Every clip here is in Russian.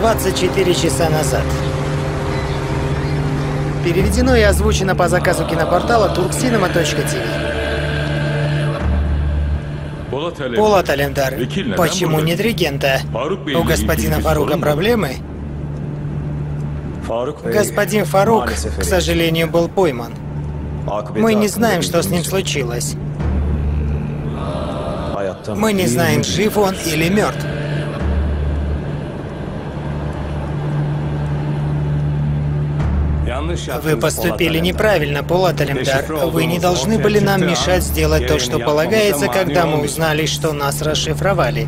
24 часа назад. Переведено и озвучено по заказу кинопортала turkcinema.tv. Полат Алемдар, почему нет регента? У господина Фарука проблемы? Господин Фарук, к сожалению, был пойман. Мы не знаем, что с ним случилось. Мы не знаем, жив он или мертв. Вы поступили неправильно, Полат Алемдар. Вы не должны были нам мешать сделать то, что полагается, когда мы узнали, что нас расшифровали.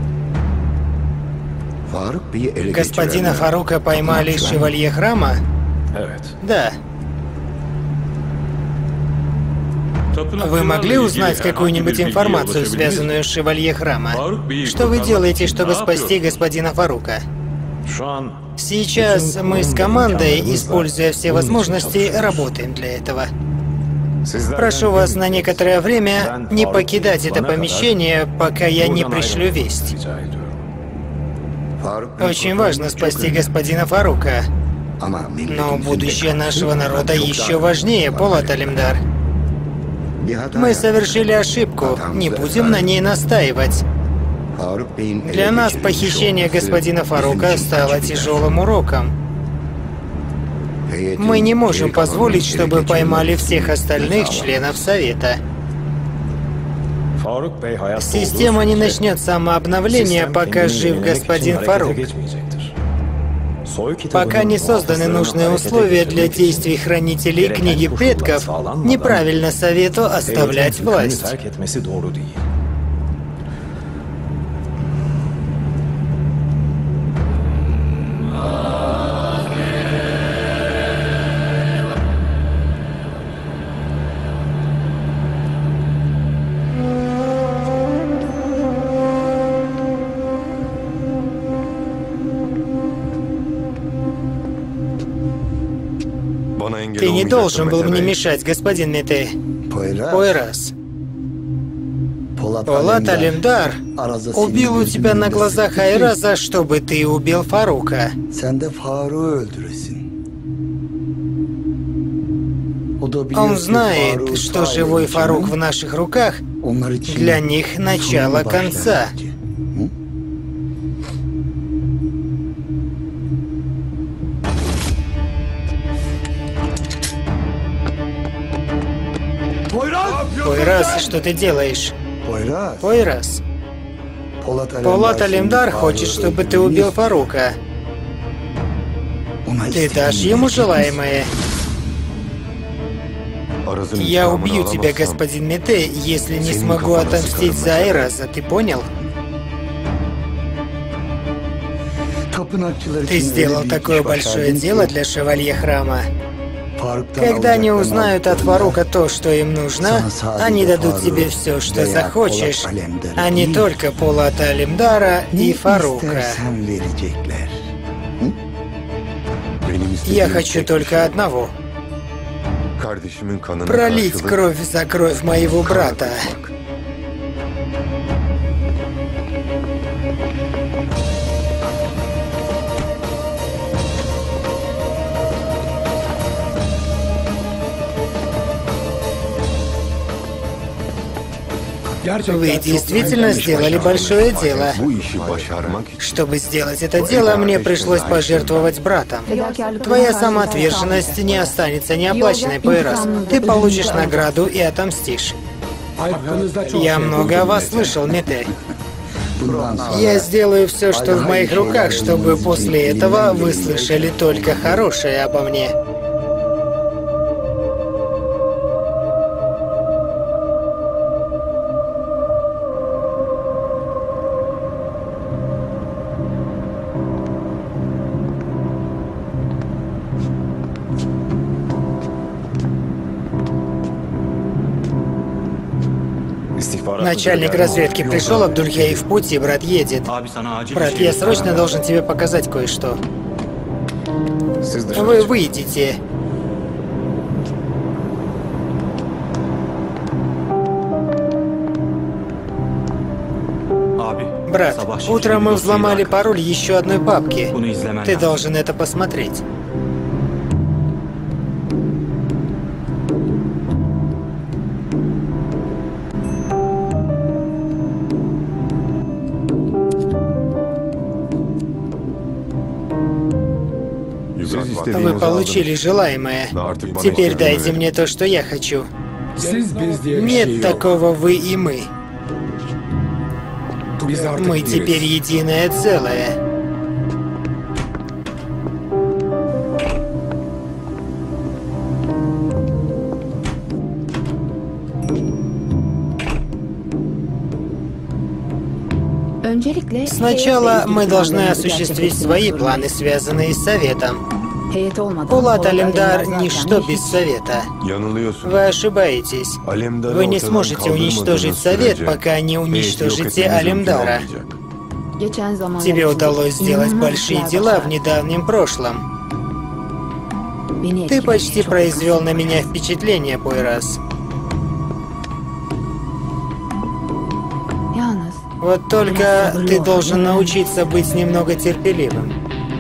Господина Фарука поймали шевалье храма? Да. Вы могли узнать какую-нибудь информацию, связанную с шевалье храма? Что вы делаете, чтобы спасти господина Фарука? Сейчас мы с командой, используя все возможности, работаем для этого. Прошу вас на некоторое время не покидать это помещение, пока я не пришлю весть. Очень важно спасти господина Фарука. Но будущее нашего народа еще важнее, Полат Алемдар. Мы совершили ошибку, не будем на ней настаивать. Для нас похищение господина Фарука стало тяжелым уроком. Мы не можем позволить, чтобы поймали всех остальных членов Совета. Система не начнет самообновление, пока жив господин Фарук. Пока не созданы нужные условия для действий хранителей книги предков, неправильно Совету оставлять власть. Ты не должен был мне мешать, господин Мете. Пойрас. Полат Алемдар убил у тебя на глазах Айраза, чтобы ты убил Фарука. Он знает, что живой Фарук в наших руках для них начало конца. Пойрас, что ты делаешь? Пойрас. Полат Алемдар хочет, чтобы ты убил Фарука. Ты дашь ему желаемое? Я убью тебя, господин Мете, если не смогу отомстить за Айраза, ты понял? Ты сделал такое большое дело для шевалье храма. Когда они узнают от Фарука то, что им нужно, они дадут тебе все, что захочешь, а не только Полата Алемдара и Фарука. Я хочу только одного. Пролить кровь за кровь моего брата. Вы действительно сделали большое дело. Чтобы сделать это дело, мне пришлось пожертвовать братом. Твоя самоотверженность не останется неоплаченной, Пойрас. Ты получишь награду и отомстишь. Я много о вас слышал, Мете. Я сделаю все, что в моих руках, чтобы после этого вы слышали только хорошее обо мне. Начальник разведки пришел, Абдульхей в пути, брат едет. Брат, я срочно должен тебе показать кое-что. Вы выйдете. Брат, утром мы взломали пароль еще одной папки. Ты должен это посмотреть. Вы получили желаемое. Теперь дайте мне то, что я хочу. Нет такого вы и мы. Мы теперь единое целое. Сначала мы должны осуществить свои планы, связанные с Советом. Пулат Алемдар — ничто без Совета. Вы ошибаетесь. Вы не сможете уничтожить Совет, пока не уничтожите Алемдара. Тебе удалось сделать большие дела в недавнем прошлом. Ты почти произвел на меня впечатление, Пойрас. Вот только ты должен научиться быть немного терпеливым.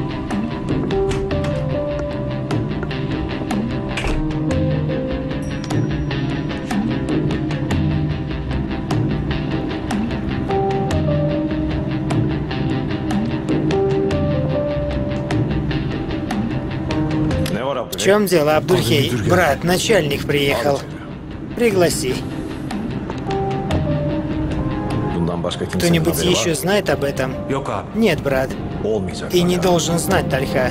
В чем дело, Абдульхей? Брат, начальник приехал. Пригласи. Кто-нибудь еще знает об этом? Нет, брат. И не должен знать Тальха.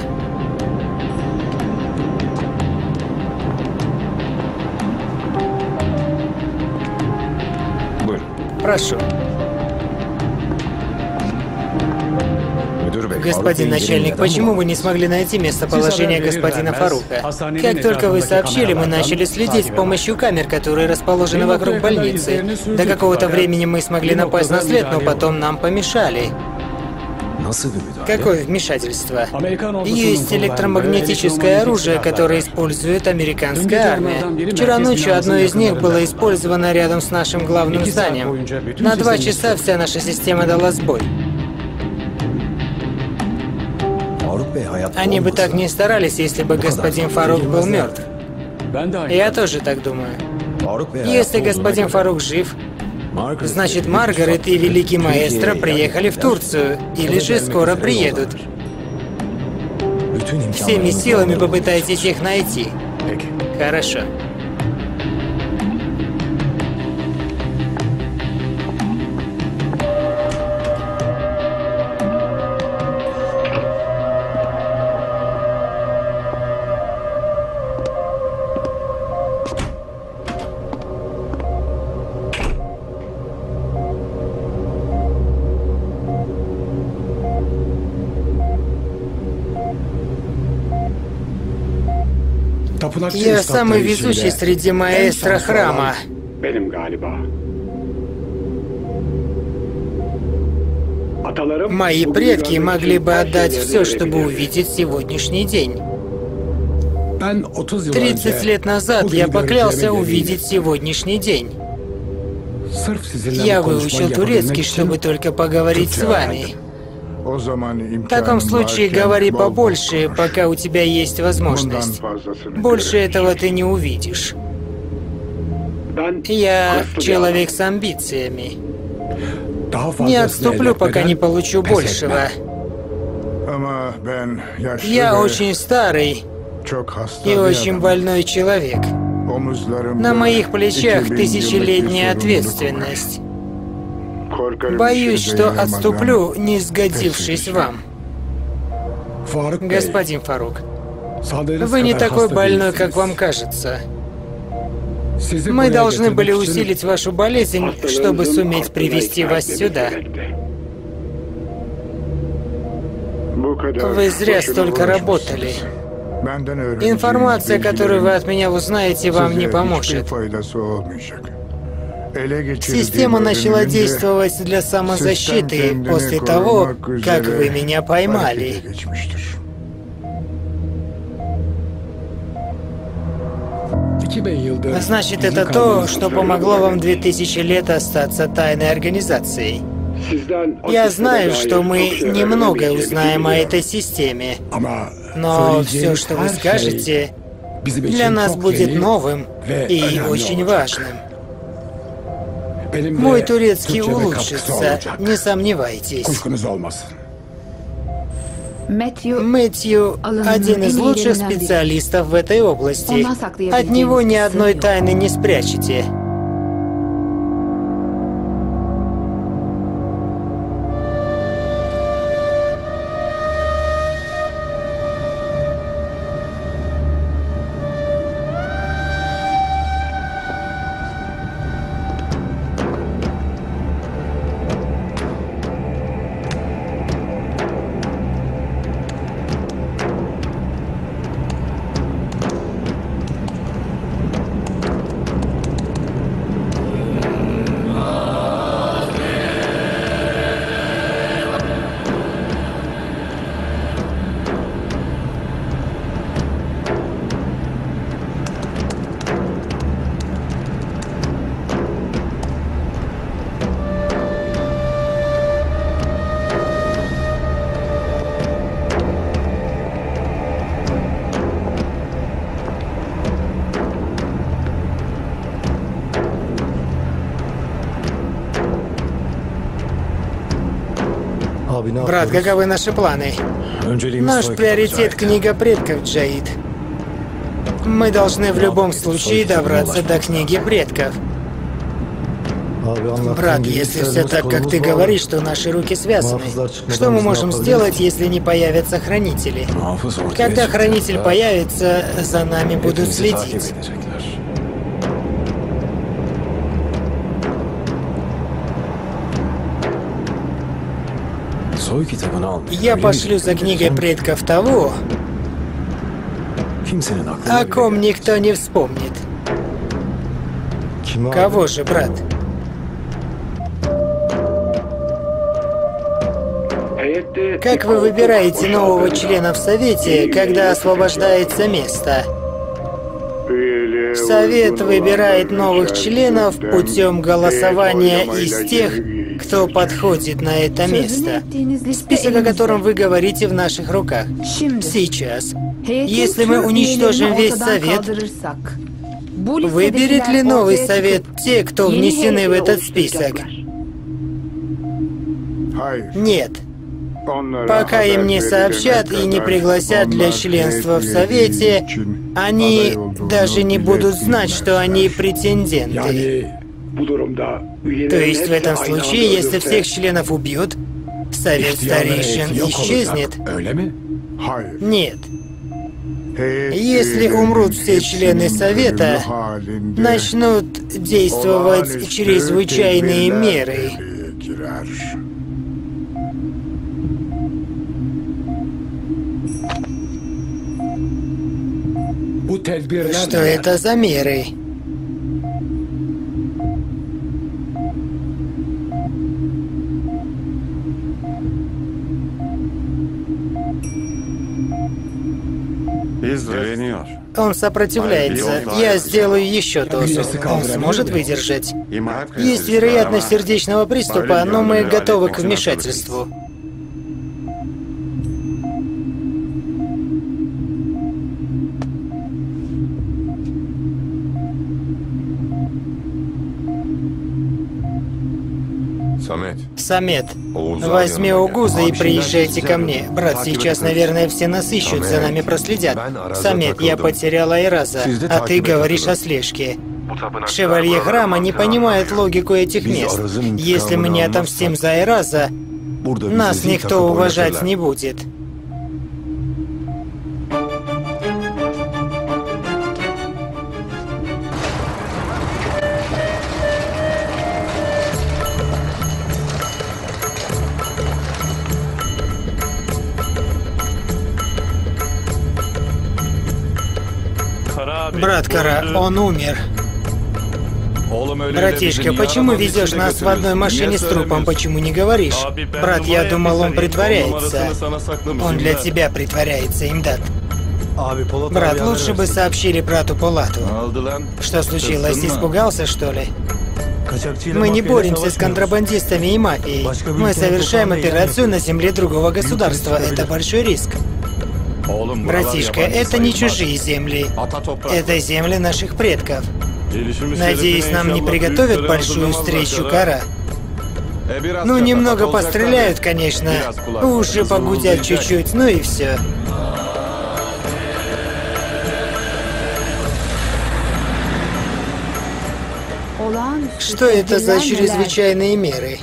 Прошу. Господин начальник, почему вы не смогли найти местоположение господина Фарука? Как только вы сообщили, мы начали следить с помощью камер, которые расположены вокруг больницы. До какого-то времени мы смогли напасть на след, но потом нам помешали. Какое вмешательство? Есть электромагнетическое оружие, которое использует американская армия. Вчера ночью одно из них было использовано рядом с нашим главным зданием. На 2 часа вся наша система дала сбой. Они бы так не старались, если бы господин Фарук был мертв. Я тоже так думаю. Если господин Фарук жив, значит Маргарет и великий маэстро приехали в Турцию, или же скоро приедут. Всеми силами попытайтесь их найти. Хорошо. Я самый везучий среди маэстро храма. Мои предки могли бы отдать все, чтобы увидеть сегодняшний день. 30 лет назад я поклялся увидеть сегодняшний день. Я выучил турецкий, чтобы только поговорить с вами. В таком случае говори побольше, пока у тебя есть возможность. Больше этого ты не увидишь. Я человек с амбициями. Не отступлю, пока не получу большего. Я очень старый и очень больной человек. На моих плечах тысячелетняя ответственность. Боюсь, что отступлю, не сгодившись вам. Господин Фарук, вы не такой больной, как вам кажется. Мы должны были усилить вашу болезнь, чтобы суметь привести вас сюда. Вы зря столько работали. Информация, которую вы от меня узнаете, вам не поможет. Система начала действовать для самозащиты после того, как вы меня поймали. Значит, это то, что помогло вам 2000 лет остаться тайной организацией. Я знаю, что мы немного узнаем о этой системе, но все, что вы скажете, для нас будет новым и очень важным. Мой турецкий улучшится, не сомневайтесь. Мэтью – один из лучших специалистов в этой области. От него ни одной тайны не спрячете. Брат, каковы наши планы? Наш приоритет — книга предков, Джаид. Мы должны в любом случае добраться до книги предков. Брат, если все так, как ты говоришь, что наши руки связаны, что мы можем сделать, если не появятся хранители? Когда хранитель появится, за нами будут следить. Я пошлю за книгой предков того, о ком никто не вспомнит. Кого же, брат? Как вы выбираете нового члена в Совете, когда освобождается место? Совет выбирает новых членов путем голосования из тех, кто подходит на это место. Список, о котором вы говорите, в наших руках. Сейчас. Если мы уничтожим весь Совет, выберет ли новый Совет те, кто внесены в этот список? Нет. Пока им не сообщат и не пригласят для членства в Совете, они даже не будут знать, что они претенденты. То есть в этом случае, если всех членов убьют, Совет Старейшин исчезнет? Нет. Если умрут все члены Совета, начнут действовать чрезвычайные меры. Что это за меры? Он сопротивляется. Я сделаю еще дозу. Он сможет выдержать. Есть вероятность сердечного приступа, но мы готовы к вмешательству. Самет, возьми Угуза и приезжайте ко мне. Брат, сейчас, наверное, все нас ищут, за нами проследят. Самет, я потерял Айраза, а ты говоришь о слежке. Шевалье Храма не понимает логику этих мест. Если мы не отомстим за Айраза, нас никто уважать не будет. Брат Кара, он умер. Братишка, почему везешь нас в одной машине с трупом, почему не говоришь? Брат, я думал, он притворяется. Он для тебя притворяется, Имдат. Брат, лучше бы сообщили брату Полату. Что случилось, испугался, что ли? Мы не боремся с контрабандистами и мафией. Мы совершаем операцию на земле другого государства. Это большой риск. Братишка, это не чужие земли. Это земли наших предков. Надеюсь, нам не приготовят большую встречу, Кара. Ну, немного постреляют, конечно. Уши погудят чуть-чуть, ну и все. Что это за чрезвычайные меры?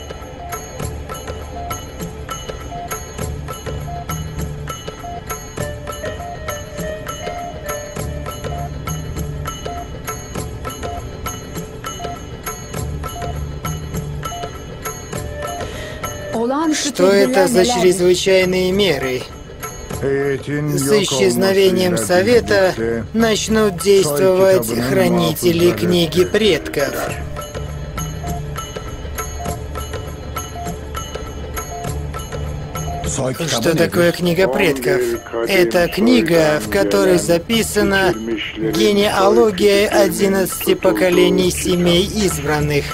Что это за чрезвычайные меры? С исчезновением Совета начнут действовать хранители книги предков. Что такое книга предков? Это книга, в которой записана генеалогия 11 поколений семей избранных.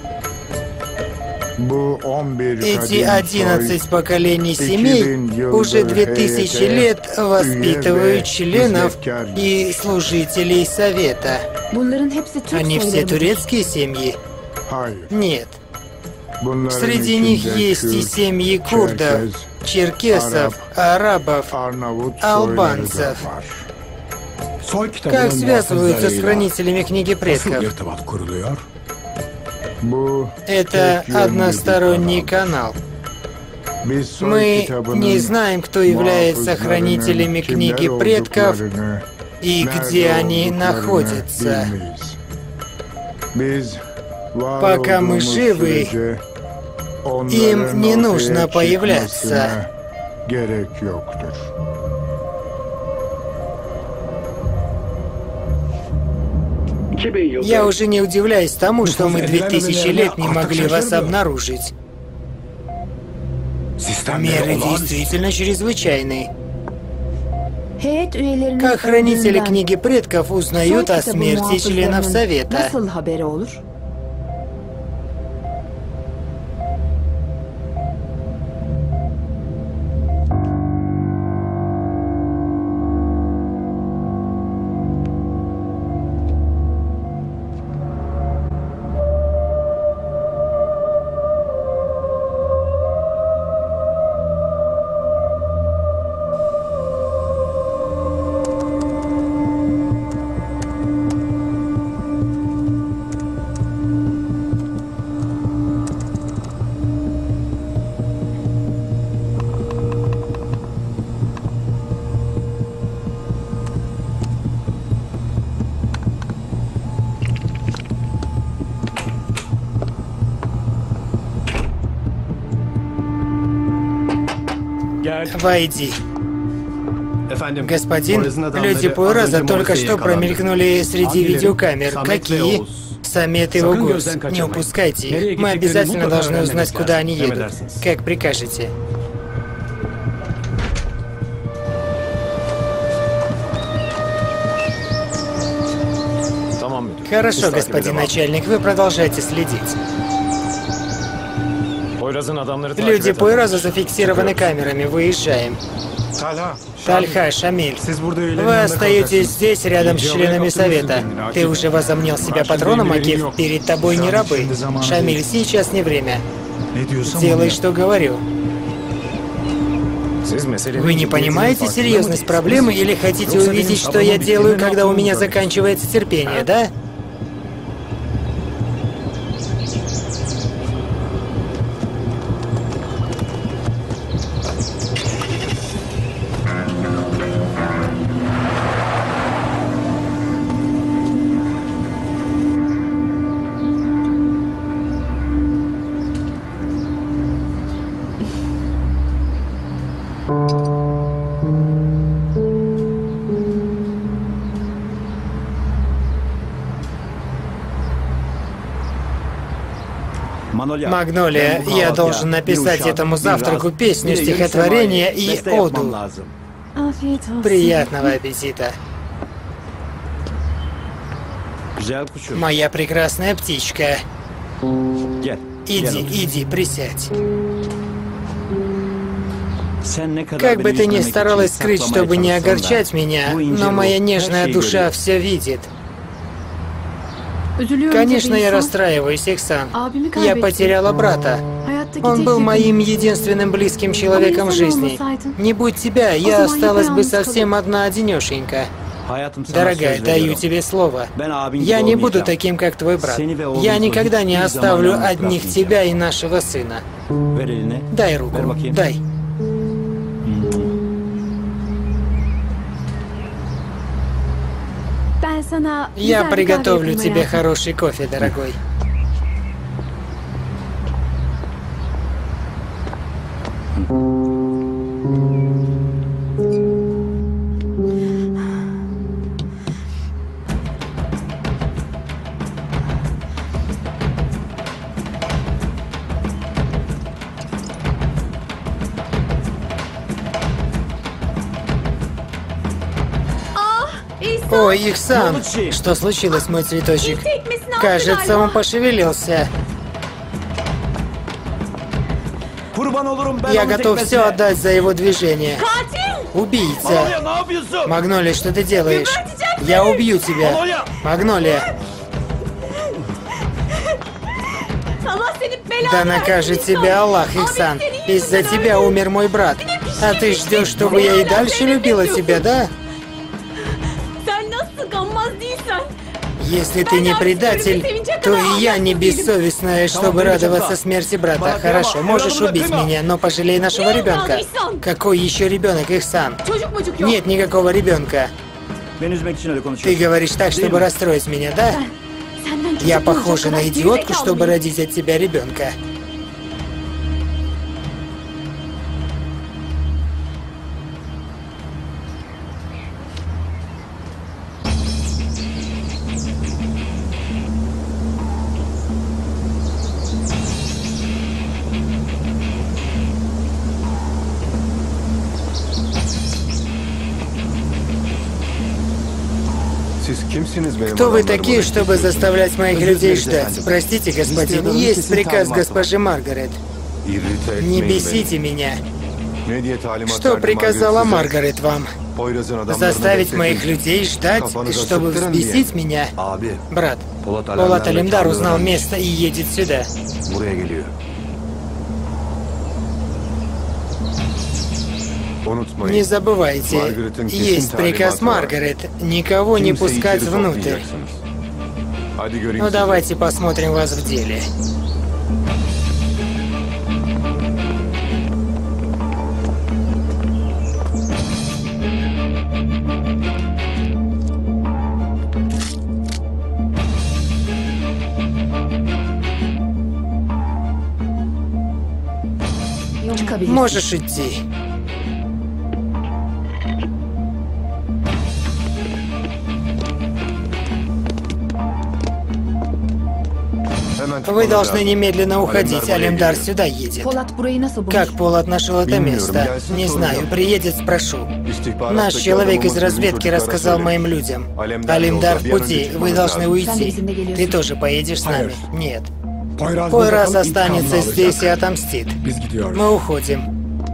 Эти 11 поколений семей уже 2000 лет воспитывают членов и служителей Совета. Они все турецкие семьи? Нет. Среди них есть и семьи курдов, черкесов, арабов, албанцев. Как связываются с хранителями книги предков? Это односторонний канал. Мы не знаем, кто является хранителями книги предков и где они находятся. Пока мы живы, им не нужно появляться. Я уже не удивляюсь тому, что мы 2000 лет не могли вас обнаружить. Меры действительно чрезвычайные. Как хранители книги предков узнают о смерти членов Совета? Войди. Господин, люди Пойраза только что промелькнули среди видеокамер. Какие? Самет и Угус. Не упускайте их. Мы обязательно должны узнать, куда они едут. Как прикажете. Хорошо, господин начальник, вы продолжайте следить. Люди Пойраза зафиксированы камерами. Выезжаем. Тальха, Шамиль, вы остаетесь здесь, рядом с членами Совета. Ты уже возомнил себя патроном, Акиф? Перед тобой не рабы. Шамиль, сейчас не время. Делай, что говорю. Вы не понимаете серьезность проблемы или хотите увидеть, что я делаю, когда у меня заканчивается терпение, да? Магнолия, я должен написать этому завтраку песню, стихотворение и оду. Приятного аппетита. Моя прекрасная птичка. Иди, присядь. Как бы ты ни старалась скрыть, чтобы не огорчать меня, но моя нежная душа все видит. Конечно, я расстраиваюсь, Ихсан. Я потеряла брата. Он был моим единственным близким человеком в жизни. Не будь тебя, я осталась бы совсем одна-одинешенька. Дорогая, даю тебе слово. Я не буду таким, как твой брат. Я никогда не оставлю одних тебя и нашего сына. Дай руку, дай. Я приготовлю тебе хороший кофе, дорогой. Ой, Ихсан! Что случилось, мой цветочек? Кажется, он пошевелился. Я готов все отдать за его движение. Убийца! Магнолия, что ты делаешь? Я убью тебя! Магнолия! Да накажет тебя Аллах, Ихсан! Из-за тебя умер мой брат. А ты ждешь, чтобы я и дальше любила тебя, да? Если ты не предатель, то и я не бессовестная, чтобы радоваться смерти брата. Хорошо, можешь убить меня, но пожалей нашего ребенка. Какой еще ребенок, Ихсан? Нет никакого ребенка. Ты говоришь так, чтобы расстроить меня, да? Я похожа на идиотку, чтобы родить от тебя ребенка. Кто вы такие, чтобы заставлять моих людей ждать? Простите, господин, есть приказ госпожи Маргарет. Не бесите меня. Что приказала Маргарет вам? Заставить моих людей ждать, чтобы взбесить меня? Брат, Полат Алемдар узнал место и едет сюда. Не забывайте, есть приказ Маргарет, никого не пускать внутрь. Ну давайте посмотрим вас в деле. Можешь идти. Вы должны немедленно уходить, Алемдар сюда едет. Как Полат нашел это место? Не знаю, приедет, спрошу. Наш человек из разведки рассказал моим людям. Алемдар в пути, вы должны уйти. Ты тоже поедешь с нами? Нет. Пойраз останется здесь и отомстит. Мы уходим.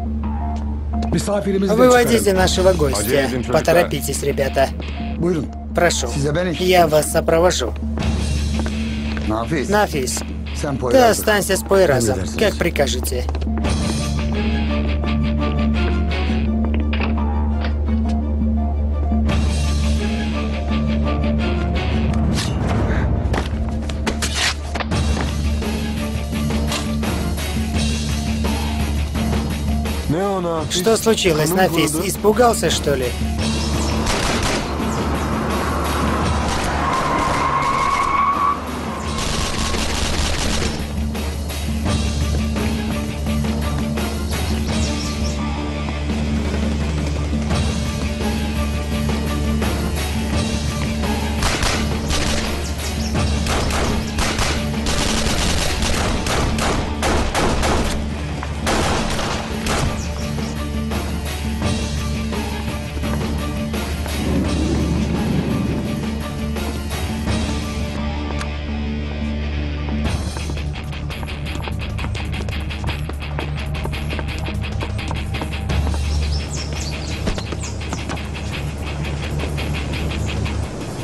Выводите нашего гостя. Поторопитесь, ребята. Прошу, я вас сопровожу. Нафис, ты останься с Пойразом, как прикажете. Что случилось, Нафис? Испугался, что ли?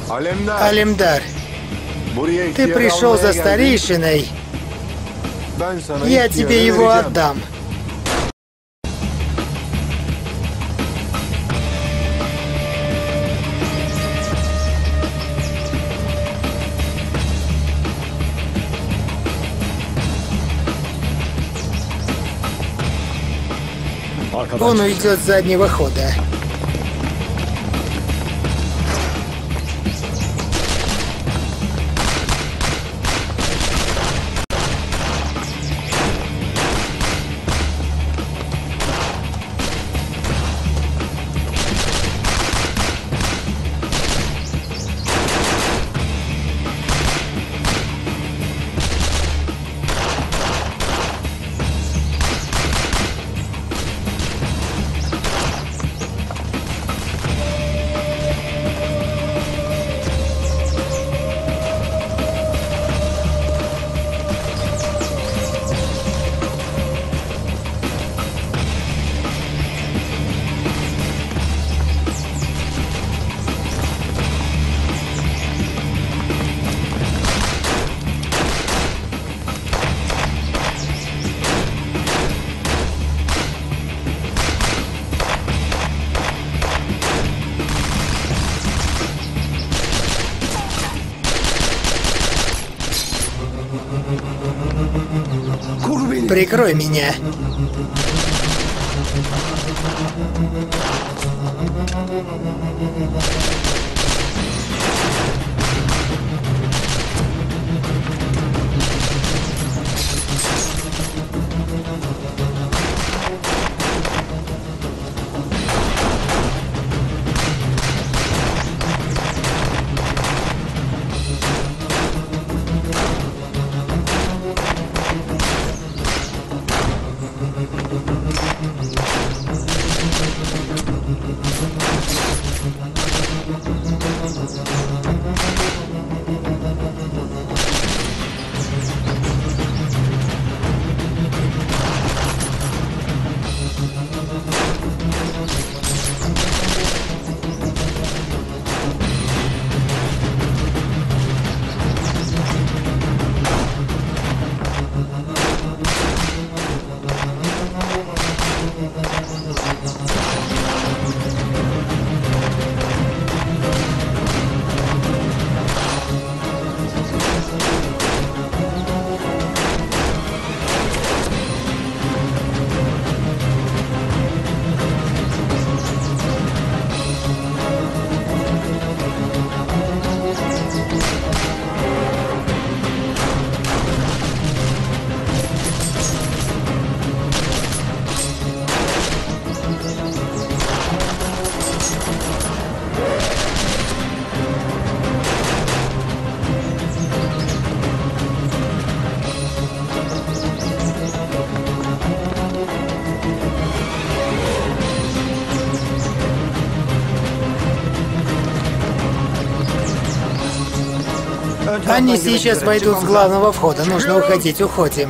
Алемдар, ты пришел за старейшиной. Я тебе его отдам. Он уйдет с заднего хода. Прикрой меня. Они сейчас войдут с главного входа. Нужно уходить. Уходим.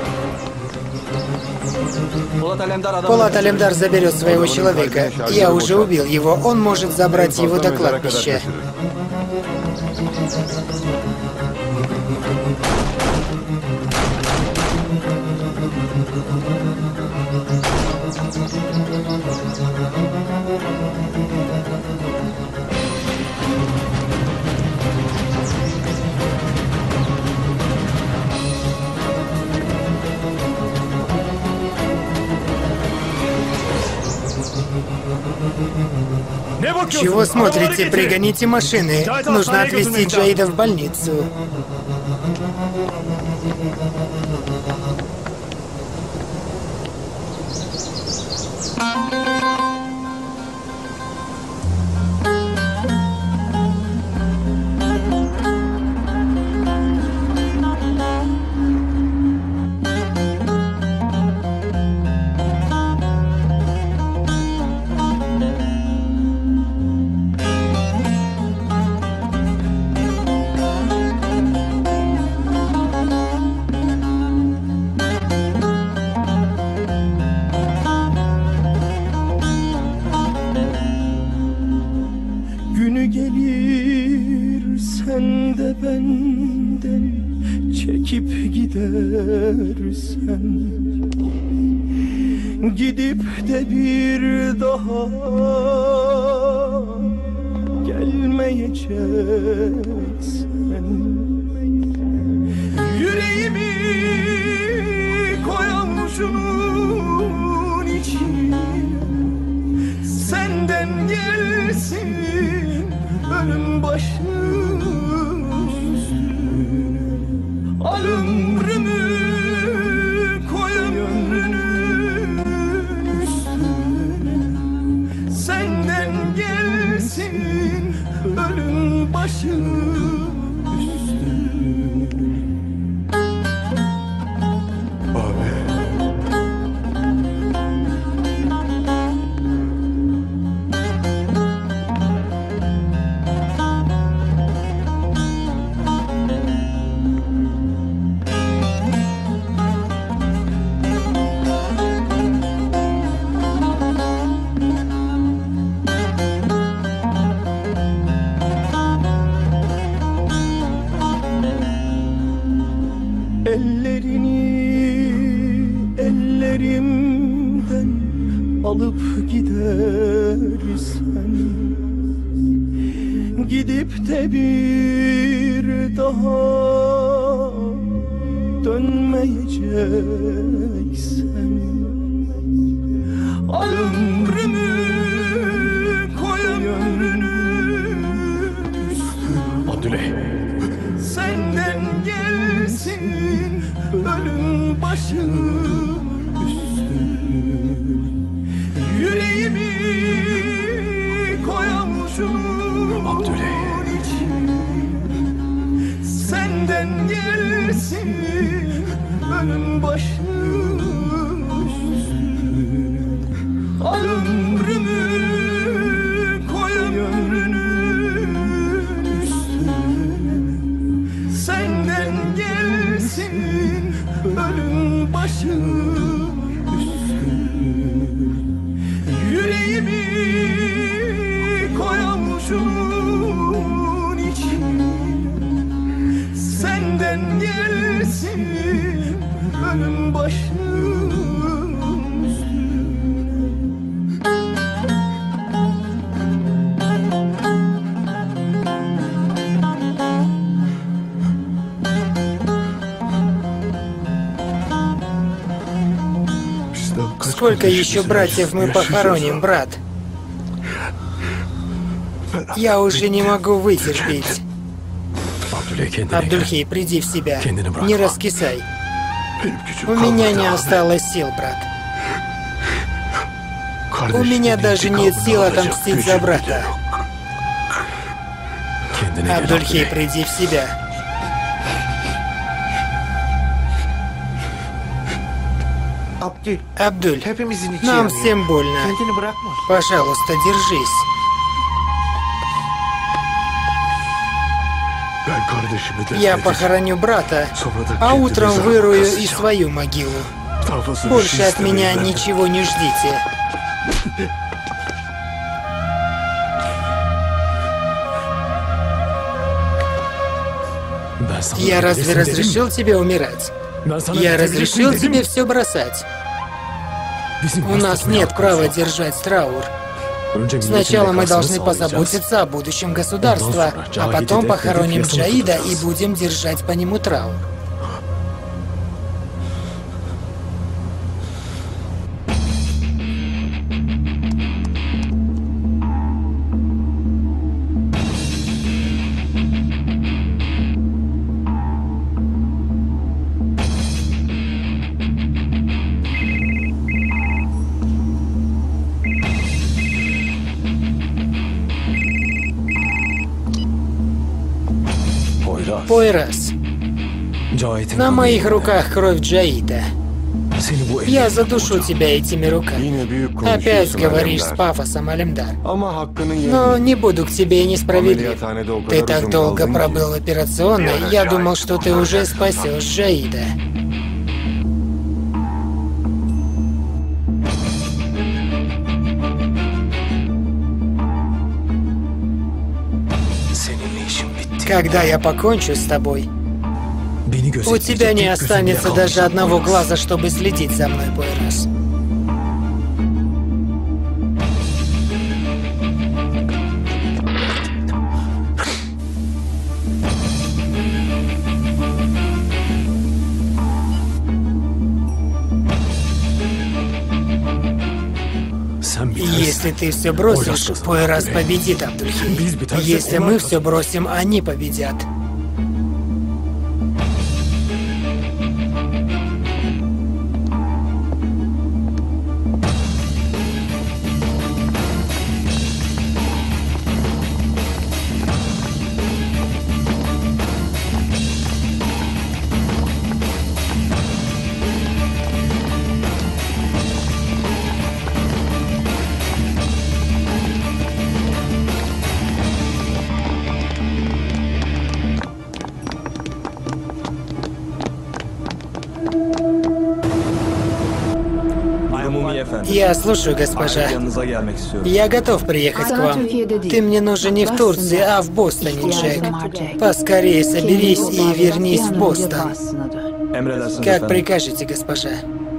Полат Алемдар заберет своего человека. Я уже убил его. Он может забрать его до кладбища. Чего смотрите? Пригоните машины. Нужно отвезти Джаида в больницу. gidersen, gidip de bir daha gelmeyeceksen, yüreğimi koy avucunun içine, senden gelsin ölüm başım üstüne. Al ömrümü koy ömrünün üstüne, senden gelsin ölüm başım üstüne. Abi. Ellerini ellerimden alıp gidersen, gidip de bir daha dönmeyeceksen, al ömrümü koy ömrünün üstüne. Abdüley, senden gelsin ölüm başım üstüne, yüreğimi koy avucunun içine, senden gelsin ölüm başım üstüne. Al ömrümü koy ömrünün üstüne, senden gelsin ölüm başım üstüne, yüreğimi koy avucunun içine, senden gelsin ölüm başım üstüne. Сколько еще братьев мы похороним, брат? Я уже не могу вытерпеть. Абдульхей, приди в себя. Не раскисай. У меня не осталось сил, брат. У меня даже нет сил отомстить за брата. Абдульхей, приди в себя. Абдуль, нам всем больно. Пожалуйста, держись. Я похороню брата, а утром вырую и свою могилу. Больше от меня ничего не ждите. Я разве разрешил тебе умирать? Я разрешил тебе все бросать. У нас нет права держать траур. Сначала мы должны позаботиться о будущем государства, а потом похороним Джаида и будем держать по нему траур. Пойрас, на моих руках кровь Джаида. Я задушу тебя этими руками. Опять говоришь с пафосом, Алимдар. Но не буду к тебе несправедлив. Ты так долго пробыл в операционной, я думал, что ты уже спасешь Джаида. Когда я покончу с тобой, У тебя не останется даже одного глаза, чтобы следить за мной, Пойрос. Если ты все бросишь, Пойрос победит, Абдульхи. Если мы все бросим, они победят. Я слушаю, госпожа. Я готов приехать к вам. Ты мне нужен не в Турции, а в Бостоне, Джек. Поскорее соберись и вернись в Бостон. Как прикажете, госпожа.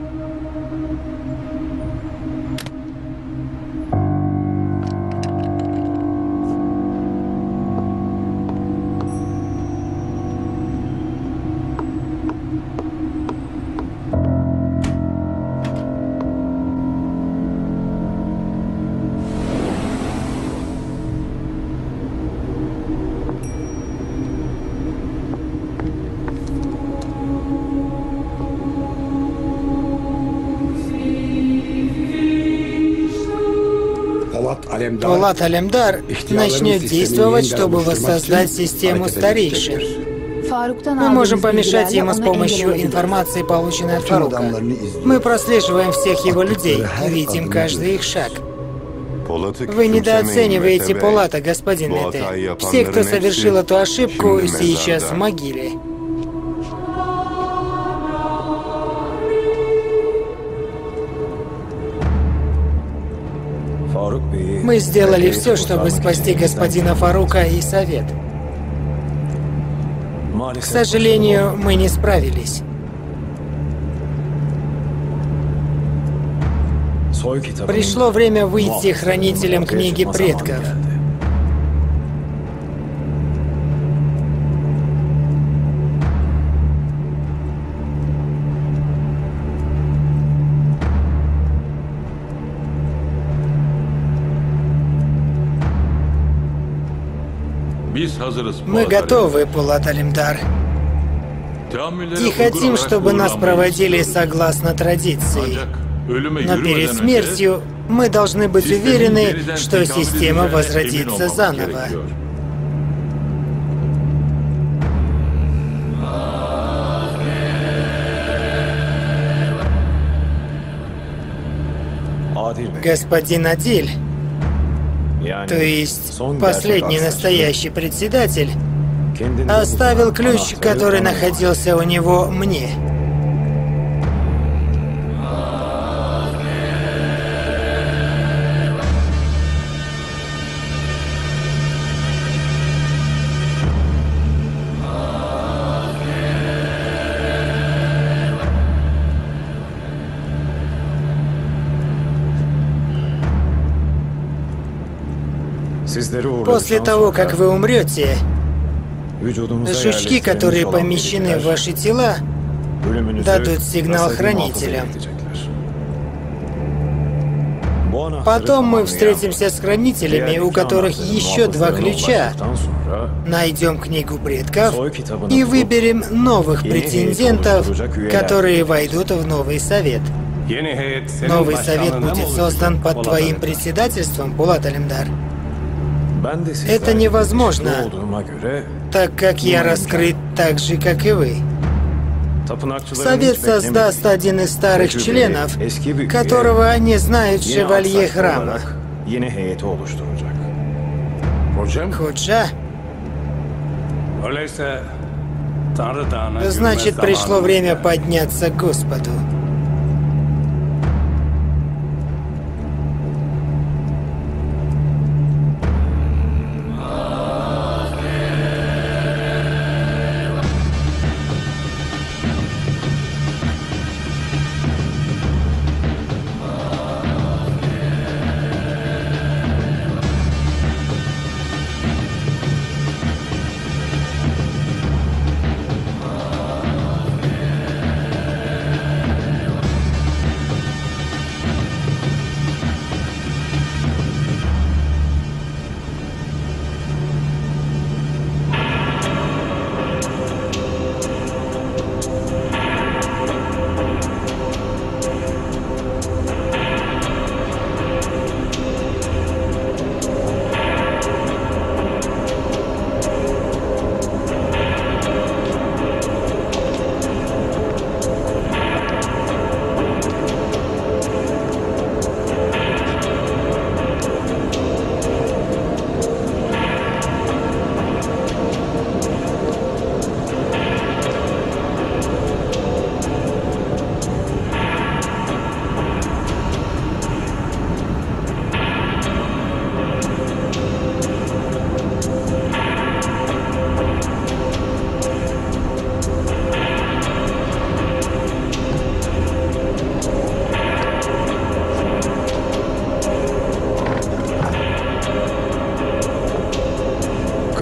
Полат Алемдар начнет действовать, чтобы воссоздать систему старейшин. Мы можем помешать ему с помощью информации, полученной от Фарука. Мы прослеживаем всех его людей, видим каждый их шаг. Вы недооцениваете Полата, господин Мете. Все, кто совершил эту ошибку, сейчас в могиле. Мы сделали все, чтобы спасти господина Фарука и Совет. К сожалению, мы не справились. Пришло время выйти хранителем книги предков. Мы готовы, Полат Алемдар. И хотим, чтобы нас проводили согласно традиции. Но перед смертью мы должны быть уверены, что система возродится заново. Господин Адиль, то есть последний настоящий председатель, оставил ключ, который находился у него, мне. После того, как вы умрете, жучки, которые помещены в ваши тела, дадут сигнал хранителям. Потом мы встретимся с хранителями, у которых еще 2 ключа. Найдем книгу предков и выберем новых претендентов, которые войдут в новый совет. Новый совет будет создан под твоим председательством, Полат Алемдар. Это невозможно, так как я раскрыт так же, как и вы. Совет создаст один из старых членов, которого не знают шевалье храма. Ходжа? Значит, пришло время подняться к Господу.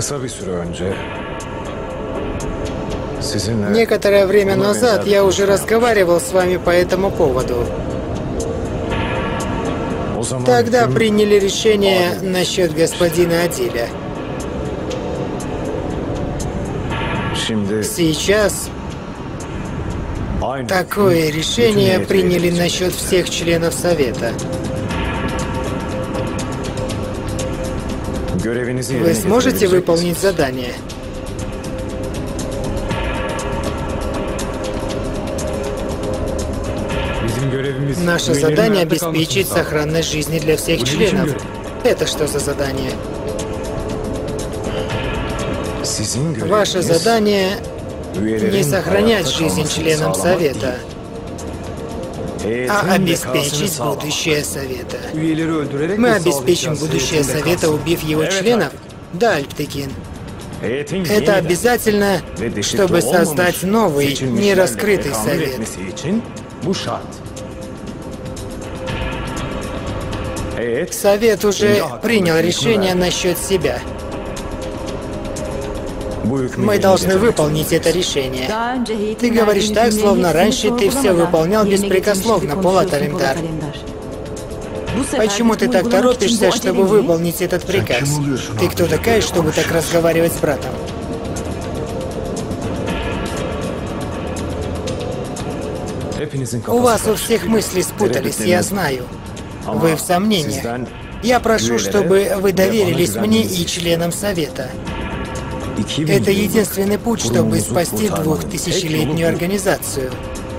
Некоторое время назад я уже разговаривал с вами по этому поводу. Тогда приняли решение насчет господина Адиля. Сейчас такое решение приняли насчет всех членов Совета. Вы сможете выполнить задание? Наше задание — обеспечить сохранность жизни для всех членов. Это что за задание? Ваше задание — не сохранять жизнь членам Совета, а обеспечить будущее Совета. Мы обеспечим будущее Совета, убив его членов? Да, Альптекин. Это обязательно, чтобы создать новый, нераскрытый Совет. Совет уже принял решение насчет себя. Мы должны выполнить это решение. Ты говоришь так, словно раньше ты все выполнял беспрекословно, Полат Алемдар. Почему ты так торопишься, чтобы выполнить этот приказ? Ты кто такая, чтобы так разговаривать с братом? У вас у всех мысли спутались, я знаю. Вы в сомнениях. Я прошу, чтобы вы доверились мне и членам Совета. Это единственный путь, чтобы спасти 2000-летнюю организацию.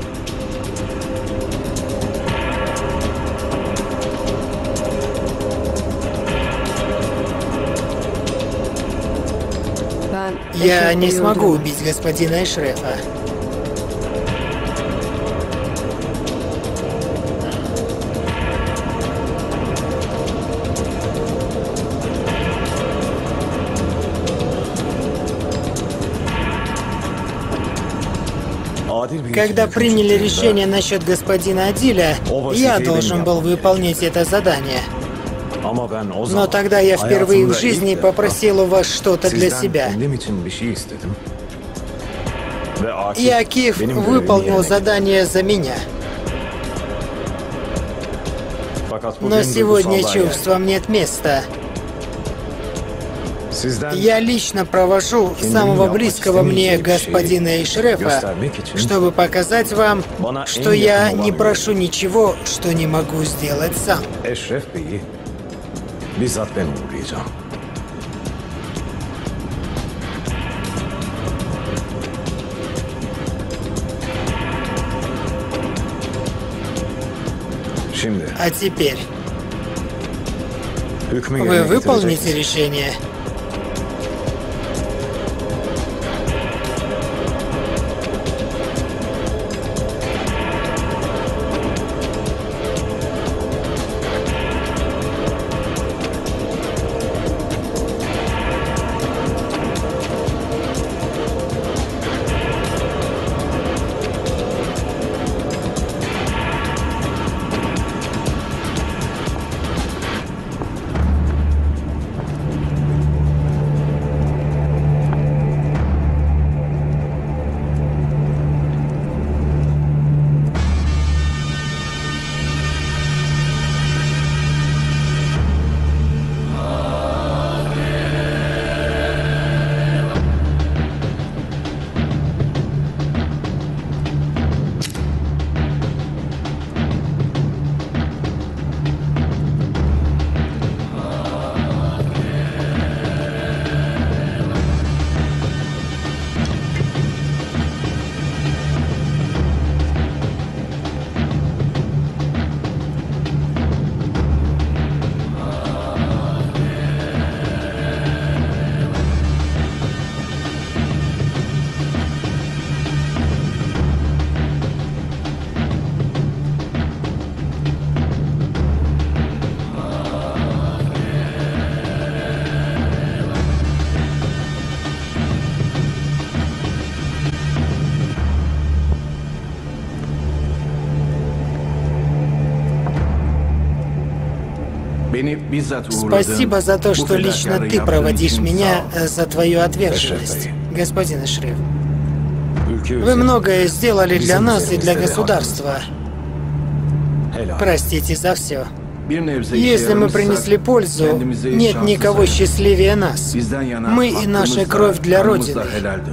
Я не смогу убить господина Эшрефа. Когда приняли решение насчет господина Адиля, я должен был выполнить это задание. Но тогда я впервые в жизни попросил у вас что-то для себя. И Акиф выполнил задание за меня. Но сегодня чувствам нет места. Я лично провожу самого близкого мне господина Эшрефа, чтобы показать вам, что я не прошу ничего, что не могу сделать сам. А теперь вы выполните решение? Спасибо за то, что лично ты проводишь меня за твою ответственность, господин Эшреф. Вы многое сделали для нас и для государства. Простите за все. Если мы принесли пользу, нет никого счастливее нас. Мы и наша кровь для Родины.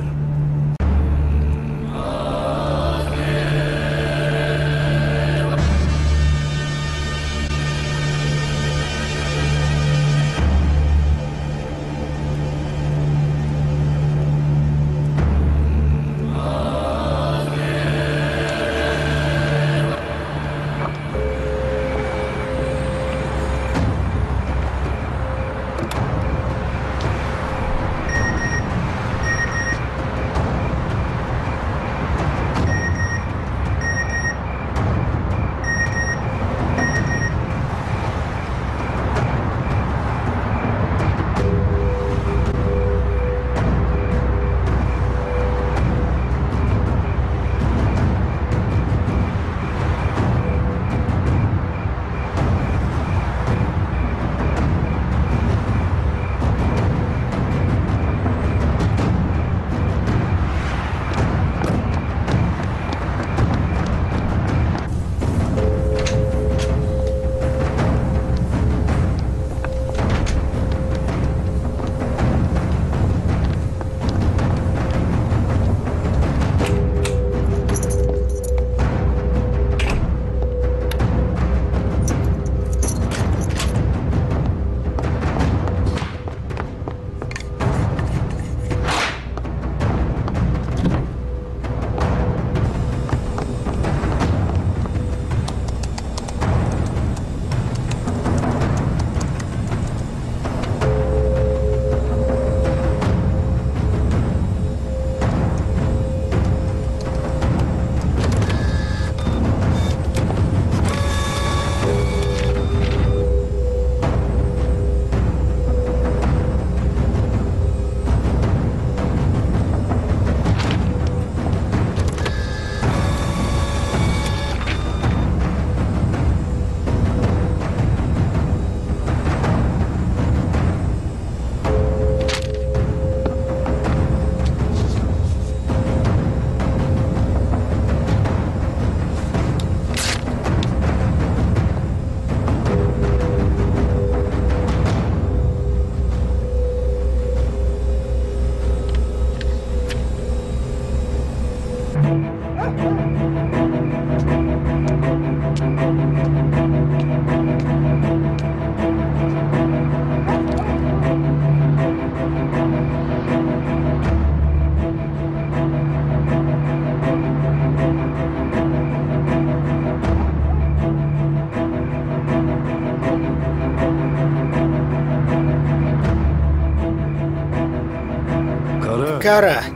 Кара.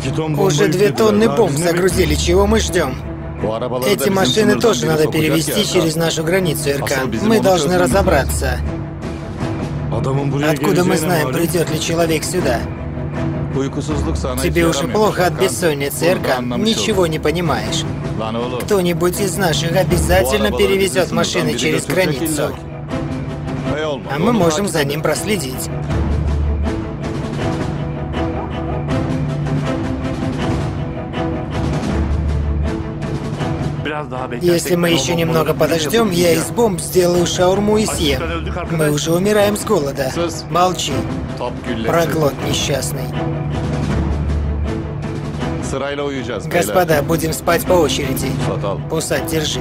Уже 2 тонны бомб загрузили, чего мы ждем? Эти машины тоже надо перевести через нашу границу, Эркан. Мы должны разобраться. Откуда мы знаем, придет ли человек сюда? Тебе уже плохо от бессонницы, Эркан. Ничего не понимаешь. Кто-нибудь из наших обязательно перевезет машины через границу. А мы можем за ним проследить. Если мы еще немного подождем, я из бомб сделаю шаурму и съем. Мы уже умираем с голода. Молчи. Проглот несчастный. Господа, будем спать по очереди. Пусать, держи.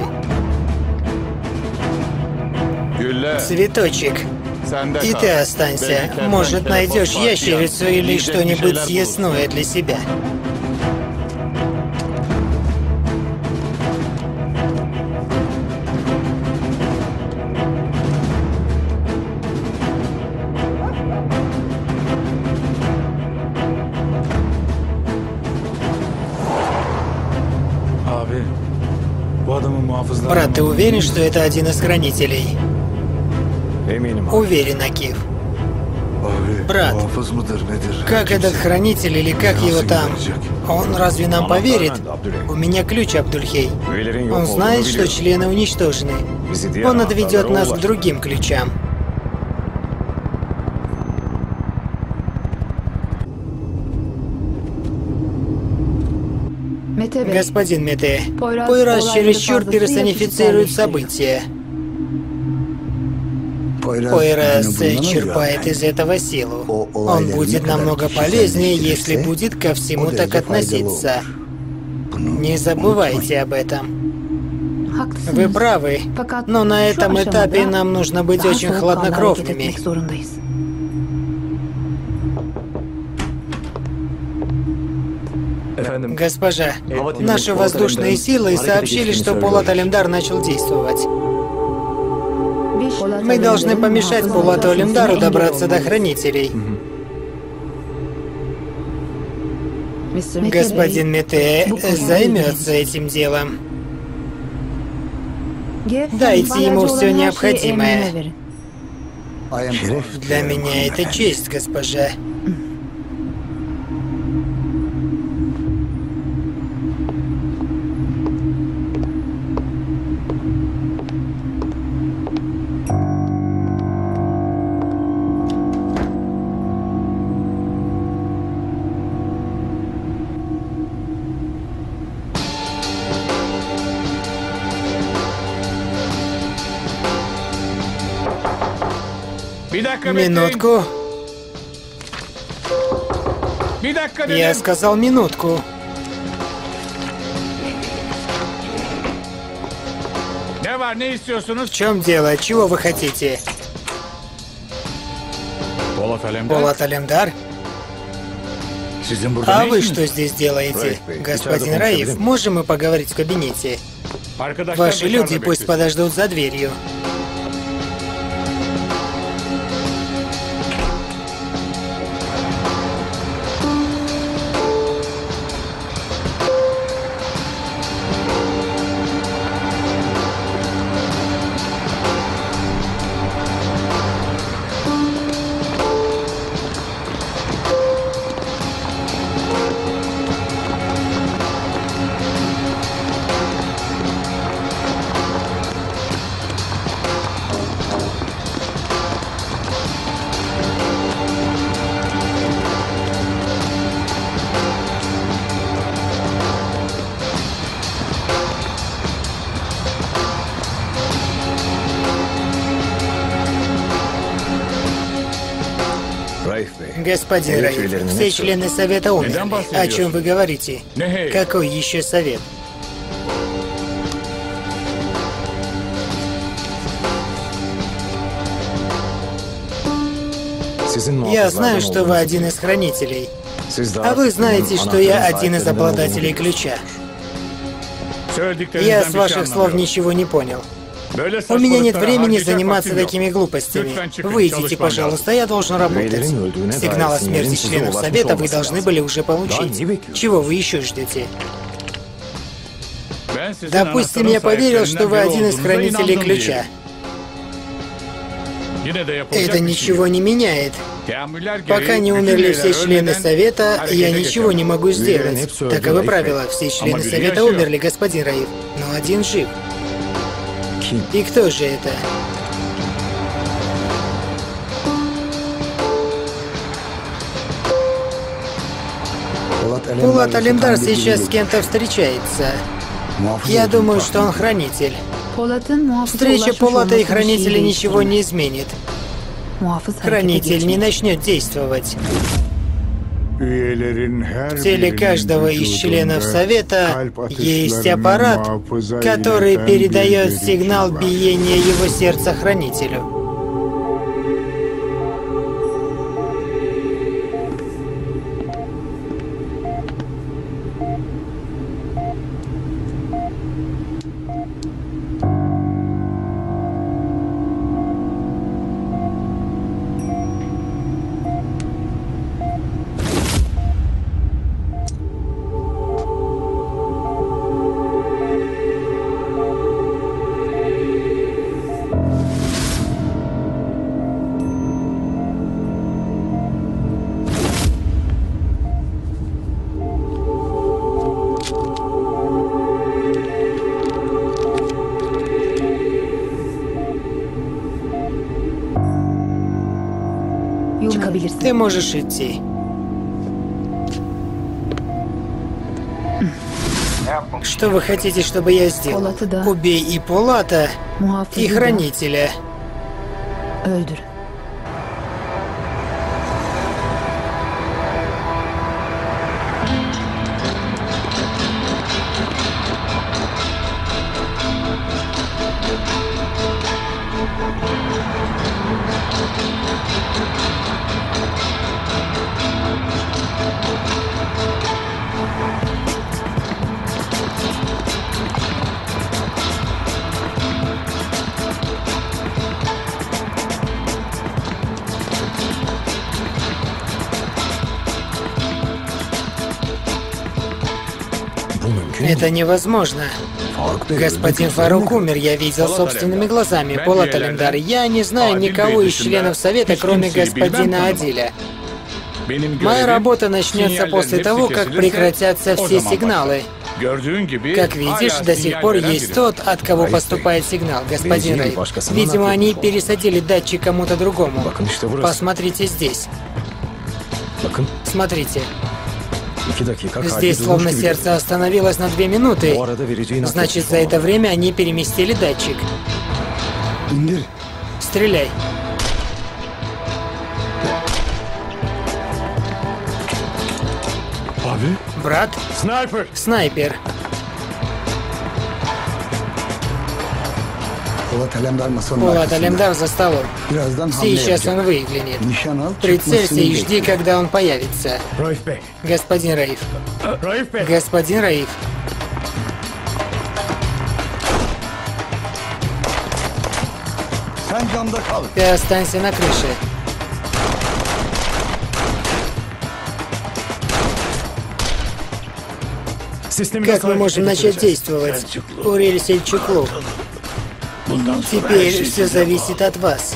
Цветочек. И ты останься. Может, найдешь ящерицу или что-нибудь съестное для себя. Брат, ты уверен, что это один из хранителей? Уверен, Акиф. Брат, как этот хранитель или как его там? Он разве нам поверит? У меня ключ, Абдульхей. Он знает, что члены уничтожены. Он отведет нас к другим ключам. Господин Мете, Пойрас чересчур персонифицирует события. Пойрас черпает из этого силу. Он будет намного полезнее, если будет ко всему так относиться. Не забывайте об этом. Вы правы, но на этом этапе нам нужно быть очень хладнокровными. Госпожа, наши воздушные силы сообщили, что Полат Алемдар начал действовать. Мы должны помешать Полату Алемдару добраться до хранителей. Господин Мете займется этим делом. Дайте ему все необходимое. Для меня это честь, госпожа. Минутку. Я сказал минутку. В чем дело? Чего вы хотите? Полат Алемдар? А вы что здесь делаете? Господин Раиф, можем мы поговорить в кабинете? Ваши люди пусть подождут за дверью. Господин Раиф, все члены Совета умерли. О чем вы говорите? Какой еще совет? Я знаю, что вы один из хранителей. А вы знаете, что я один из обладателей ключа. Я с ваших слов ничего не понял. У меня нет времени заниматься такими глупостями. Выйдите, пожалуйста, я должен работать. Сигнал о смерти членов Совета вы должны были уже получить. Чего вы еще ждете? Допустим, я поверил, что вы один из хранителей ключа. Это ничего не меняет. Пока не умерли все члены Совета, я ничего не могу сделать. Таковы правила. Все члены Совета умерли, господин Раиф. Но один жив. И кто же это? Полат Алемдар сейчас с кем-то встречается. Я думаю, что он хранитель. Встреча Полата и хранителя ничего не изменит. Хранитель не начнет действовать. В теле каждого из членов Совета есть аппарат, который передает сигнал биения его сердца хранителю. Ты можешь идти. Что вы хотите, чтобы я сделал? Убей и Полата, и Хранителя. Öldür. Это невозможно. Господин Фарук умер, я видел собственными глазами. Полат Алемдар, я не знаю никого из членов Совета, кроме господина Адиля. Моя работа начнется после того, как прекратятся все сигналы. Как видишь, до сих пор есть тот, от кого поступает сигнал, господин Рэй. Видимо, они пересадили датчик кому-то другому. Посмотрите здесь. Смотрите. Здесь словно сердце остановилось на 2 минуты. Значит, за это время они переместили датчик. Стреляй. Брат? Снайпер. Полат Алемдар за столом. Сейчас он выглянет. Прицелься и жди, когда он появится. Господин Раиф. Господин Раиф. Ты останься на крыше. Как мы можем начать действовать? Урель Сельчуклу. Теперь все зависит от вас.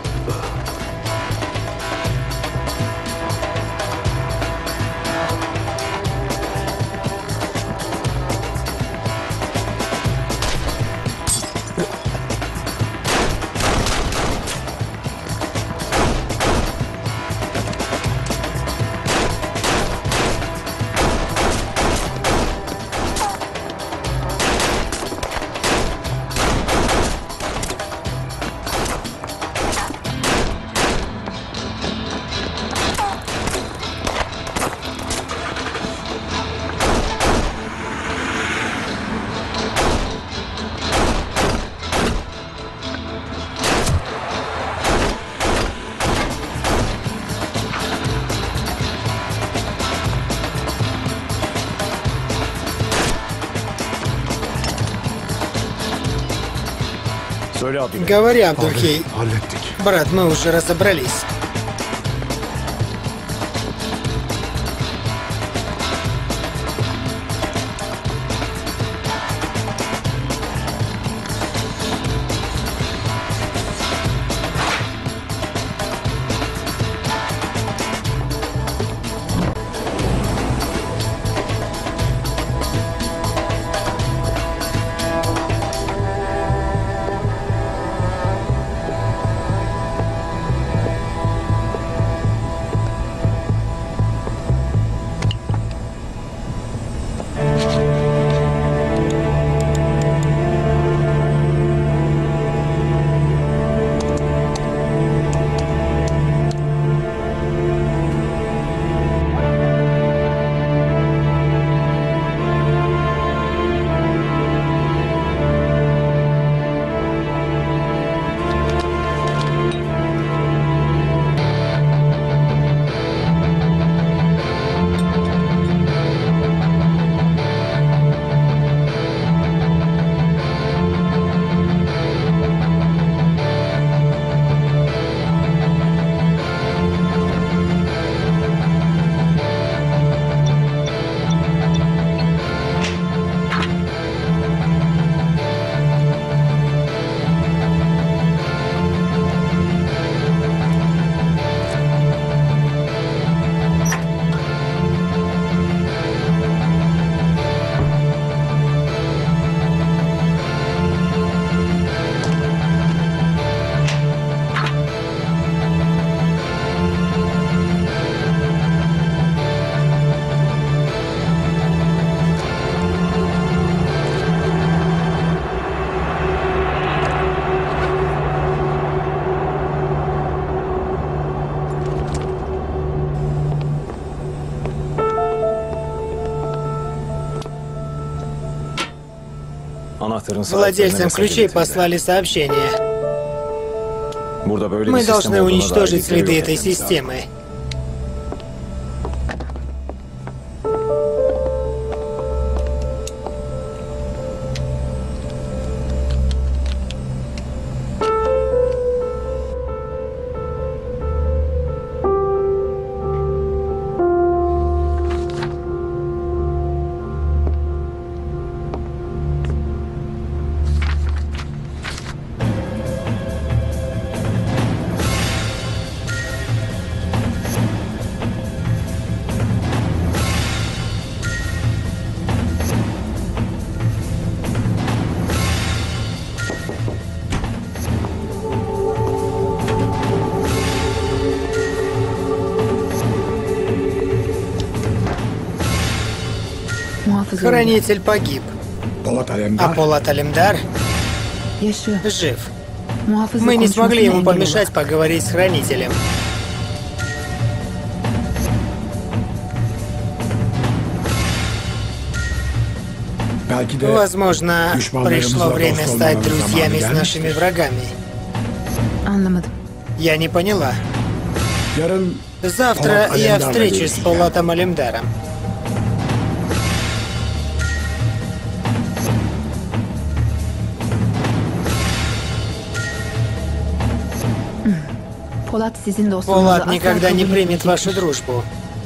Говори, Абдулхей. Брат, мы уже разобрались. Владельцам ключей послали сообщение. Мы должны уничтожить следы этой системы. Хранитель погиб, а Полат Алемдар жив. Мы не смогли ему помешать поговорить с Хранителем. Возможно, пришло время стать друзьями с нашими врагами. Я не поняла. Завтра я встречусь с Полатом Алемдаром. Полат никогда не примет вашу дружбу.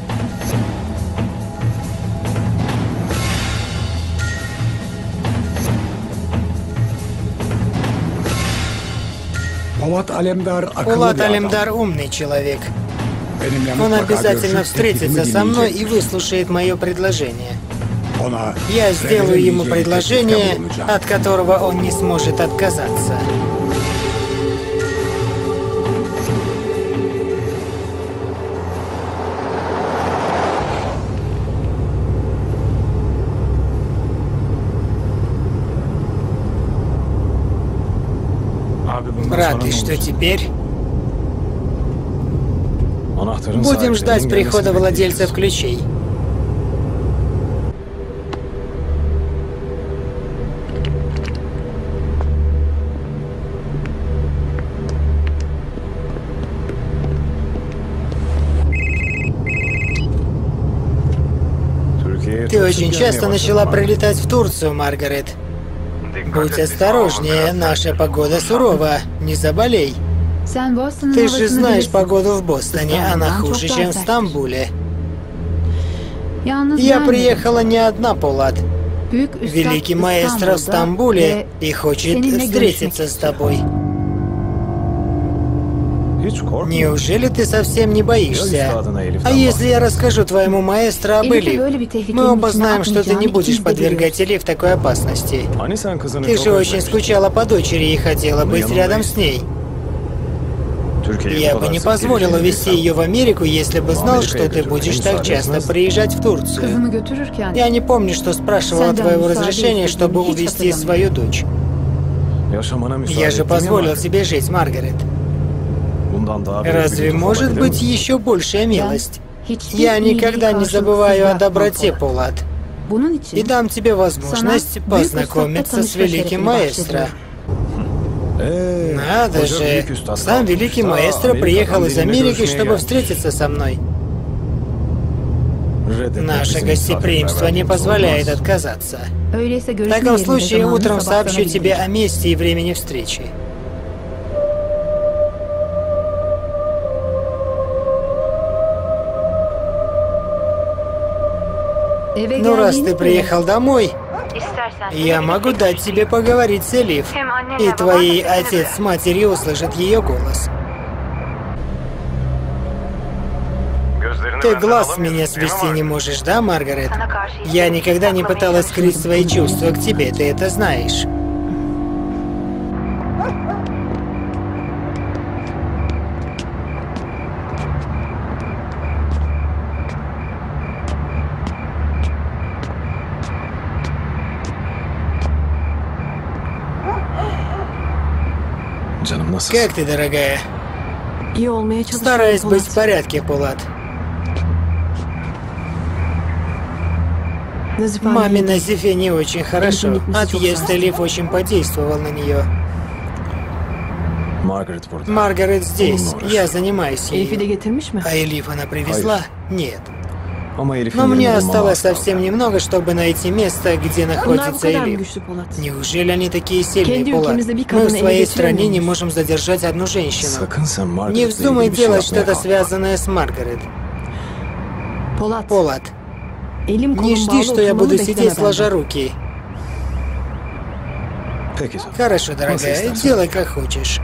Полат Алемдар умный человек. Он обязательно встретится со мной и выслушает мое предложение. Я сделаю ему предложение, от которого он не сможет отказаться. Брат, и что теперь? Будем ждать прихода владельцев ключей. Ты очень часто начала прилетать в Турцию, Маргарет. Будь осторожнее, наша погода сурова, не заболей. Ты же знаешь погоду в Бостоне, она хуже, чем в Стамбуле. Я приехала не одна, Полат. Великий маэстро в Стамбуле и хочет встретиться с тобой. Неужели ты совсем не боишься? А если я расскажу твоему маэстро об Элиф? Мы оба знаем, что ты не будешь подвергать Элиф такой опасности. Ты же очень скучала по дочери и хотела быть рядом с ней. Я бы не позволил увезти ее в Америку, если бы знал, что ты будешь так часто приезжать в Турцию. Я не помню, что спрашивала твоего разрешения, чтобы увезти свою дочь. Я же позволил тебе жить, Маргарет. Разве может быть еще большая милость? Я никогда не забываю о доброте, Полат. И дам тебе возможность познакомиться с великим маэстро. Надо же, сам великий маэстро приехал из Америки, чтобы встретиться со мной. Наше гостеприимство не позволяет отказаться. В таком случае утром сообщу тебе о месте и времени встречи. Ну, раз ты приехал домой, я могу дать тебе поговорить с Элиф, и твои отец с матерью услышат ее голос. Ты глаз с меня свести не можешь, да, Маргарет? Я никогда не пыталась скрыть свои чувства к тебе, ты это знаешь. Как ты, дорогая? Стараюсь быть в порядке, Полат. Маме Назифе не очень хорошо. Отъезд Элиф очень подействовал на нее. Маргарет здесь. Я занимаюсь ею. А Элиф она привезла? Нет. Но мне осталось совсем немного, чтобы найти место, где находится Элиф. Неужели они такие сильные, Полат? Мы в своей стране не можем задержать одну женщину. Не вздумай делать что-то связанное с Маргарет. Полат, не жди, что я буду сидеть сложа руки. Хорошо, дорогая, делай как хочешь.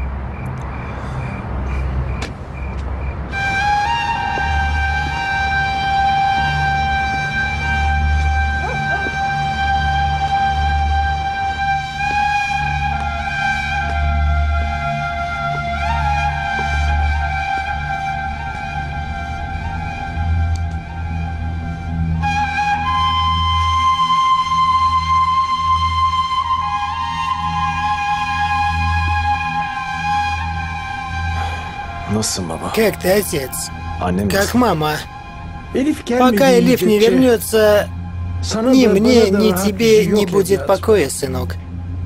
Как ты, отец? Как мама? Пока Элиф не вернется, ни мне, ни тебе не будет покоя, сынок.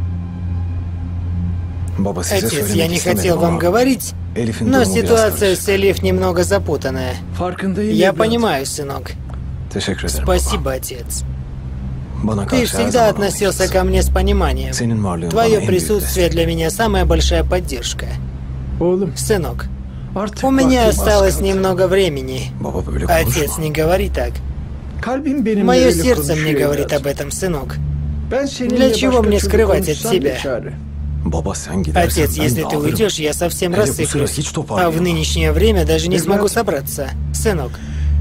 Отец, я не хотел вам говорить, но ситуация с Элиф немного запутанная. Я понимаю, сынок. Спасибо, отец. Ты всегда относился ко мне с пониманием. Твое присутствие для меня самая большая поддержка. Сынок, у меня осталось немного времени. Отец, не говори так. Мое сердце мне говорит об этом, сынок. Для чего мне скрывать от тебя? Отец, если ты уйдешь, я совсем рассыплюсь. А в нынешнее время даже не смогу собраться. Сынок,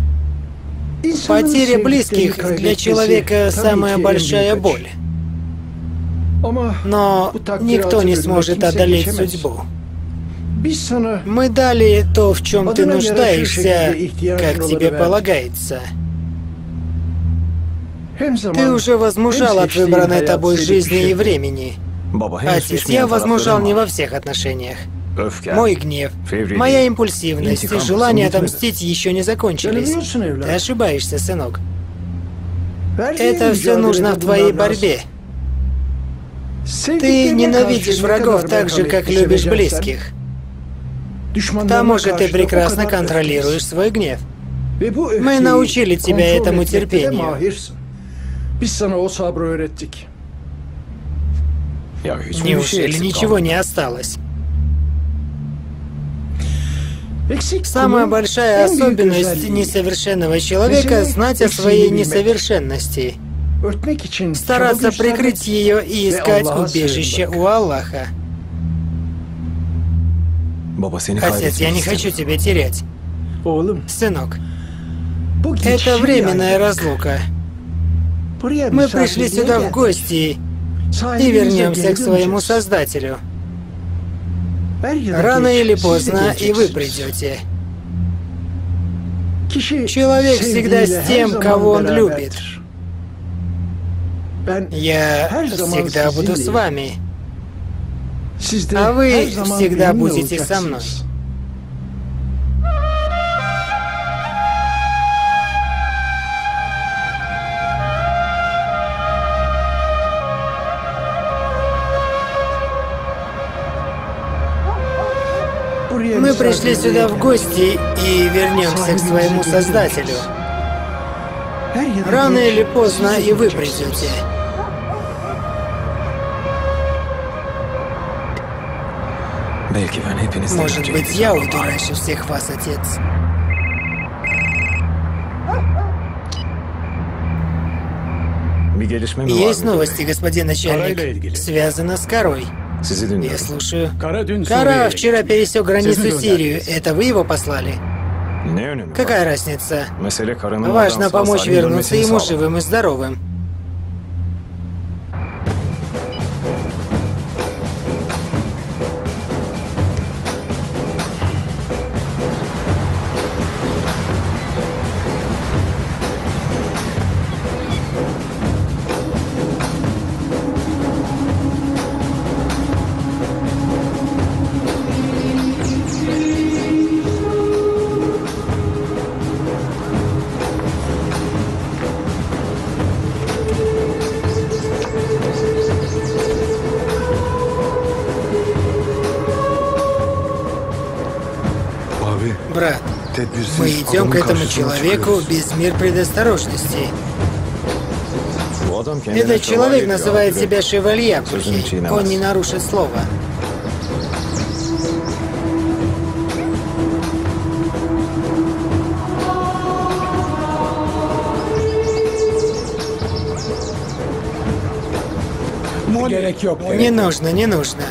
потеря близких для человека самая большая боль. Но никто не сможет одолеть судьбу. Мы дали то, в чем ты нуждаешься, как тебе полагается. Ты уже возмужал от выбранной тобой жизни и времени. Отец, я возмужал не во всех отношениях. Мой гнев, моя импульсивность и желание отомстить еще не закончились. Ты ошибаешься, сынок. Это все нужно в твоей борьбе. Ты ненавидишь врагов так же, как любишь близких. К тому же ты прекрасно контролируешь свой гнев. Мы научили тебя этому терпению. Неужели ничего не осталось? Самая большая особенность несовершенного человека — знать о своей несовершенности, стараться прикрыть ее и искать убежище у Аллаха. Отец, я не хочу тебя терять. Сынок, это временная разлука. Мы пришли сюда в гости и вернемся к своему Создателю. Рано или поздно и вы придете. Человек всегда с тем, кого он любит. Я всегда буду с вами. А вы всегда будете со мной. Мы пришли сюда в гости и вернемся к своему Создателю. Рано или поздно и вы придете. Может быть, я уйду раньше всех вас, отец. Есть новости, господин начальник. Связано с Карой. Я слушаю. Кара вчера пересек границу Сирию. Это вы его послали? Какая разница? Важно помочь вернуться ему живым и здоровым. Брат, мы идем к этому человеку без мер предосторожности. Этот человек называет себя шевалье. Он не нарушит слова. Не нужно, не нужно.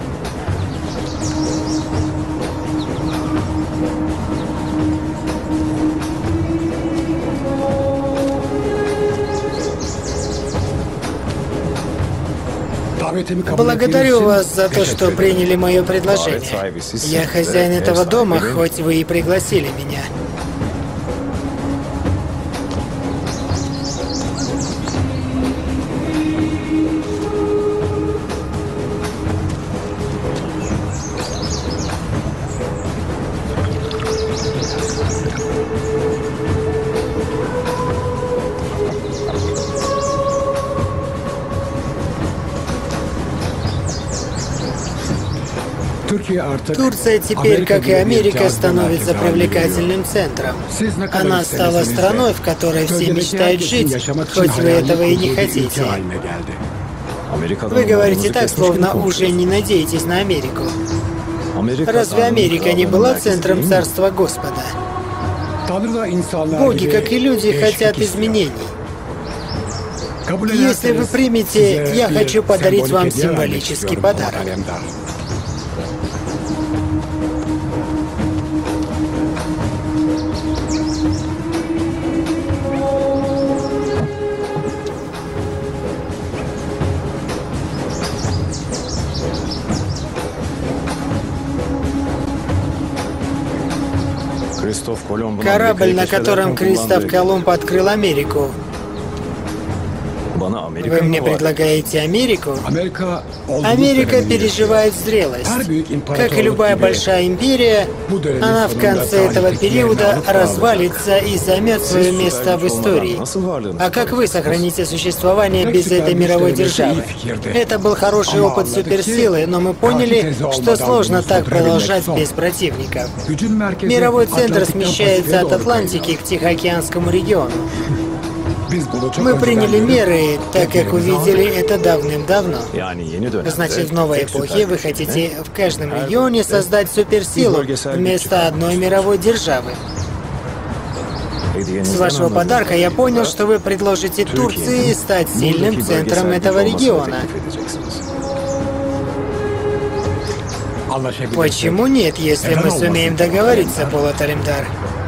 Благодарю вас за то, что приняли мое предложение. Я хозяин этого дома, хоть вы и пригласили меня. Турция теперь, как и Америка, становится привлекательным центром. Она стала страной, в которой все мечтают жить, хоть вы этого и не хотите. Вы говорите так, словно уже не надеетесь на Америку. Разве Америка не была центром царства Господа? Боги, как и люди, хотят изменений. Если вы примете, я хочу подарить вам символический подарок. Корабль, на котором Кристоф Колумб открыл Америку. Вы мне предлагаете Америку? Америка переживает зрелость. Как и любая большая империя, она в конце этого периода развалится и займет свое место в истории. А как вы сохраните существование без этой мировой державы? Это был хороший опыт суперсилы, но мы поняли, что сложно так продолжать без противников. Мировой центр смещается от Атлантики к Тихоокеанскому региону. Мы приняли меры, так как увидели это давным-давно. Значит, в новой эпохе вы хотите в каждом регионе создать суперсилу вместо одной мировой державы. С вашего подарка я понял, что вы предложите Турции стать сильным центром этого региона. Почему нет, если мы сумеем договориться, Полат Алемдар?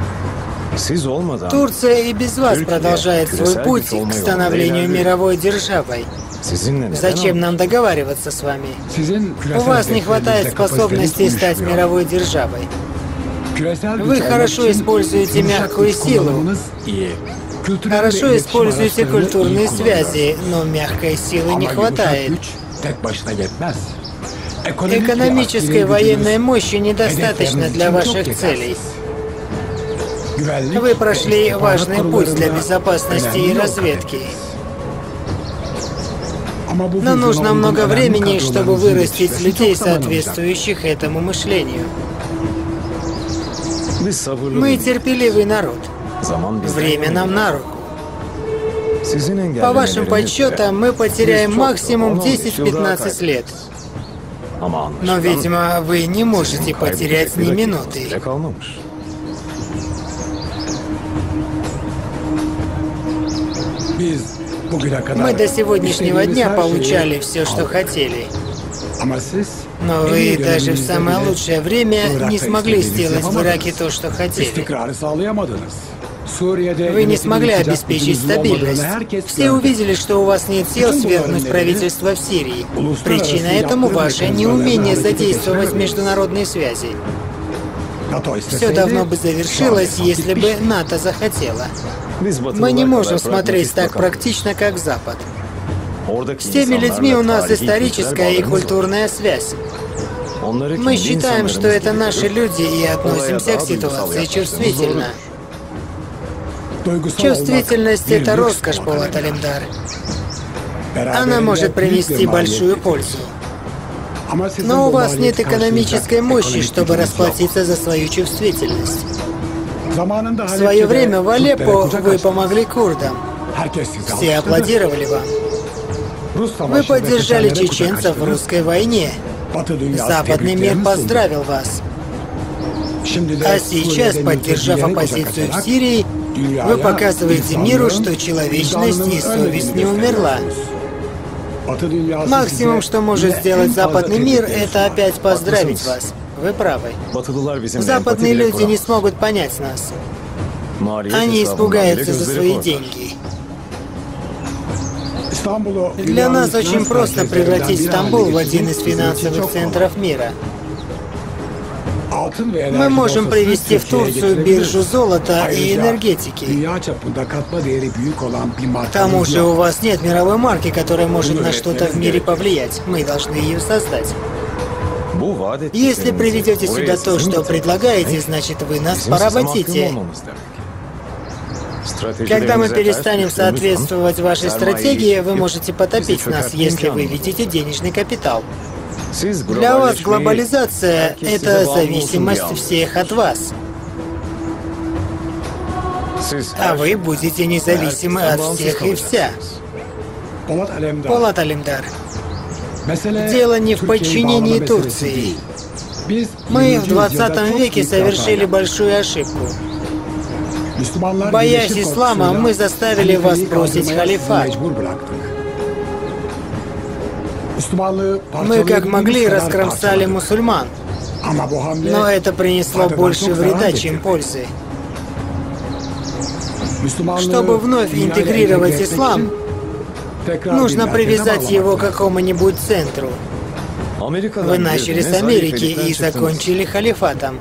Турция и без вас продолжает свой путь к становлению мировой державой. Зачем нам договариваться с вами? У вас не хватает способностей стать мировой державой. Вы хорошо используете мягкую силу, хорошо используете культурные связи, но мягкой силы не хватает. Экономической военной мощи недостаточно для ваших целей. Вы прошли важный путь для безопасности и разведки. Но нужно много времени, чтобы вырастить людей, соответствующих этому мышлению. Мы терпеливый народ. Время нам на руку. По вашим подсчетам, мы потеряем максимум 10-15 лет. Но, видимо, вы не можете потерять ни минуты. Мы до сегодняшнего дня получали все, что хотели. Но вы даже в самое лучшее время не смогли сделать в Ираке то, что хотели. Вы не смогли обеспечить стабильность. Все увидели, что у вас нет сил свергнуть правительство в Сирии. Причина этому ваше неумение задействовать международные связи. Все давно бы завершилось, если бы НАТО захотело. Мы не можем смотреть так практично, как Запад. С теми людьми у нас историческая и культурная связь. Мы считаем, что это наши люди и относимся к ситуации чувствительно. Чувствительность — это роскошь, Полат Алемдар. Она может принести большую пользу. Но у вас нет экономической мощи, чтобы расплатиться за свою чувствительность. В свое время в Алеппо вы помогли курдам. Все аплодировали вам. Вы поддержали чеченцев в русской войне. Западный мир поздравил вас. А сейчас, поддержав оппозицию в Сирии, вы показываете миру, что человечность и совесть не умерла. Максимум, что может сделать западный мир, это опять поздравить вас. Вы правы. Западные люди не смогут понять нас. Они испугаются за свои деньги. Для нас очень просто превратить Стамбул в один из финансовых центров мира. Мы можем привести в Турцию биржу золота и энергетики. К тому же у вас нет мировой марки, которая может на что-то в мире повлиять. Мы должны ее создать. Если приведете сюда то, что предлагаете, значит вы нас поработите. Когда мы перестанем соответствовать вашей стратегии, вы можете потопить нас, если вы видите денежный капитал. Для вас глобализация — это зависимость всех от вас. А вы будете независимы от всех и вся. Полат Алемдар. Дело не в подчинении Турции. Мы в 20 веке совершили большую ошибку. Боясь ислама, мы заставили вас бросить халифат. Мы как могли раскромсали мусульман. Но это принесло больше вреда, чем пользы. Чтобы вновь интегрировать ислам, нужно привязать его к какому-нибудь центру. Вы начали с Америки и закончили халифатом.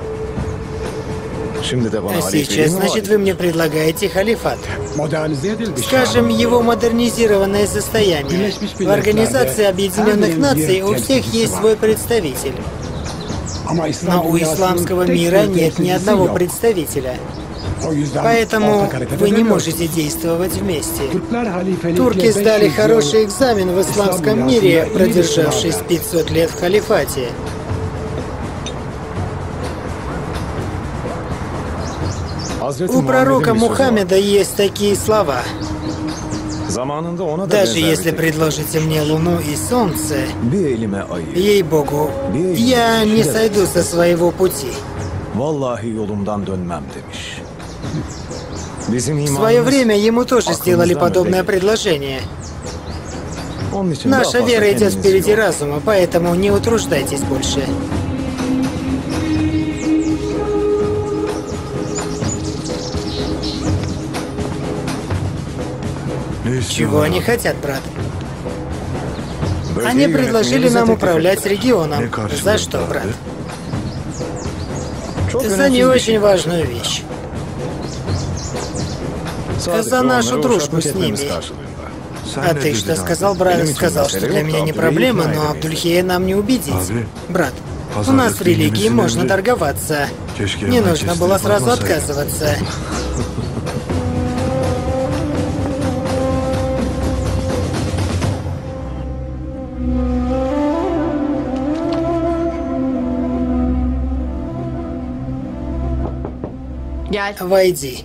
А сейчас, значит, вы мне предлагаете халифат. Скажем, его модернизированное состояние. В Организации Объединенных Наций у всех есть свой представитель. Но у исламского мира нет ни одного представителя. Поэтому вы не можете действовать вместе. Турки сдали хороший экзамен в исламском мире, продержавшись 500 лет в халифате. У пророка Мухаммеда есть такие слова. Даже если предложите мне луну и солнце, ей-богу, я не сойду со своего пути. В свое время ему тоже сделали подобное предложение. Наша вера идет впереди разума, поэтому не утруждайтесь больше. Чего они хотят, брат? Они предложили нам управлять регионом. За что, брат? За не очень важную вещь. За нашу дружбу с ними. А ты что сказал, брат? Сказал, что для меня не проблема, но Абдульхея нам не убедить. Брат, у нас в религии можно торговаться. Не нужно было сразу отказываться. Войди.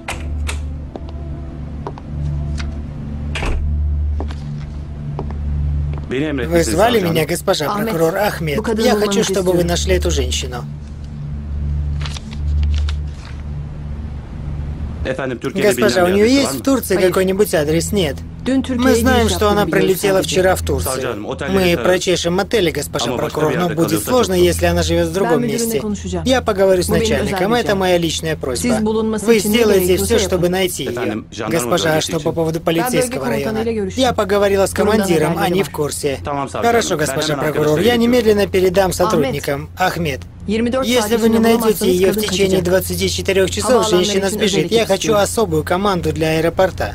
Вы звали меня, госпожа прокурор Ахмед. Я хочу, чтобы вы нашли эту женщину. Госпожа, у нее есть в Турции какой-нибудь адрес? Нет. Мы знаем, что она прилетела вчера в Турцию. Мы прочешем отели, госпожа прокурор, но будет сложно, если она живет в другом месте. Я поговорю с начальником, это моя личная просьба. Вы сделаете все, чтобы найти ее. Госпожа, а что по поводу полицейского района? Я поговорила с командиром, они в курсе. Хорошо, госпожа прокурор, я немедленно передам сотрудникам. Ахмед, если вы не найдете ее в течение 24 часов, женщина сбежит. Я хочу особую команду для аэропорта.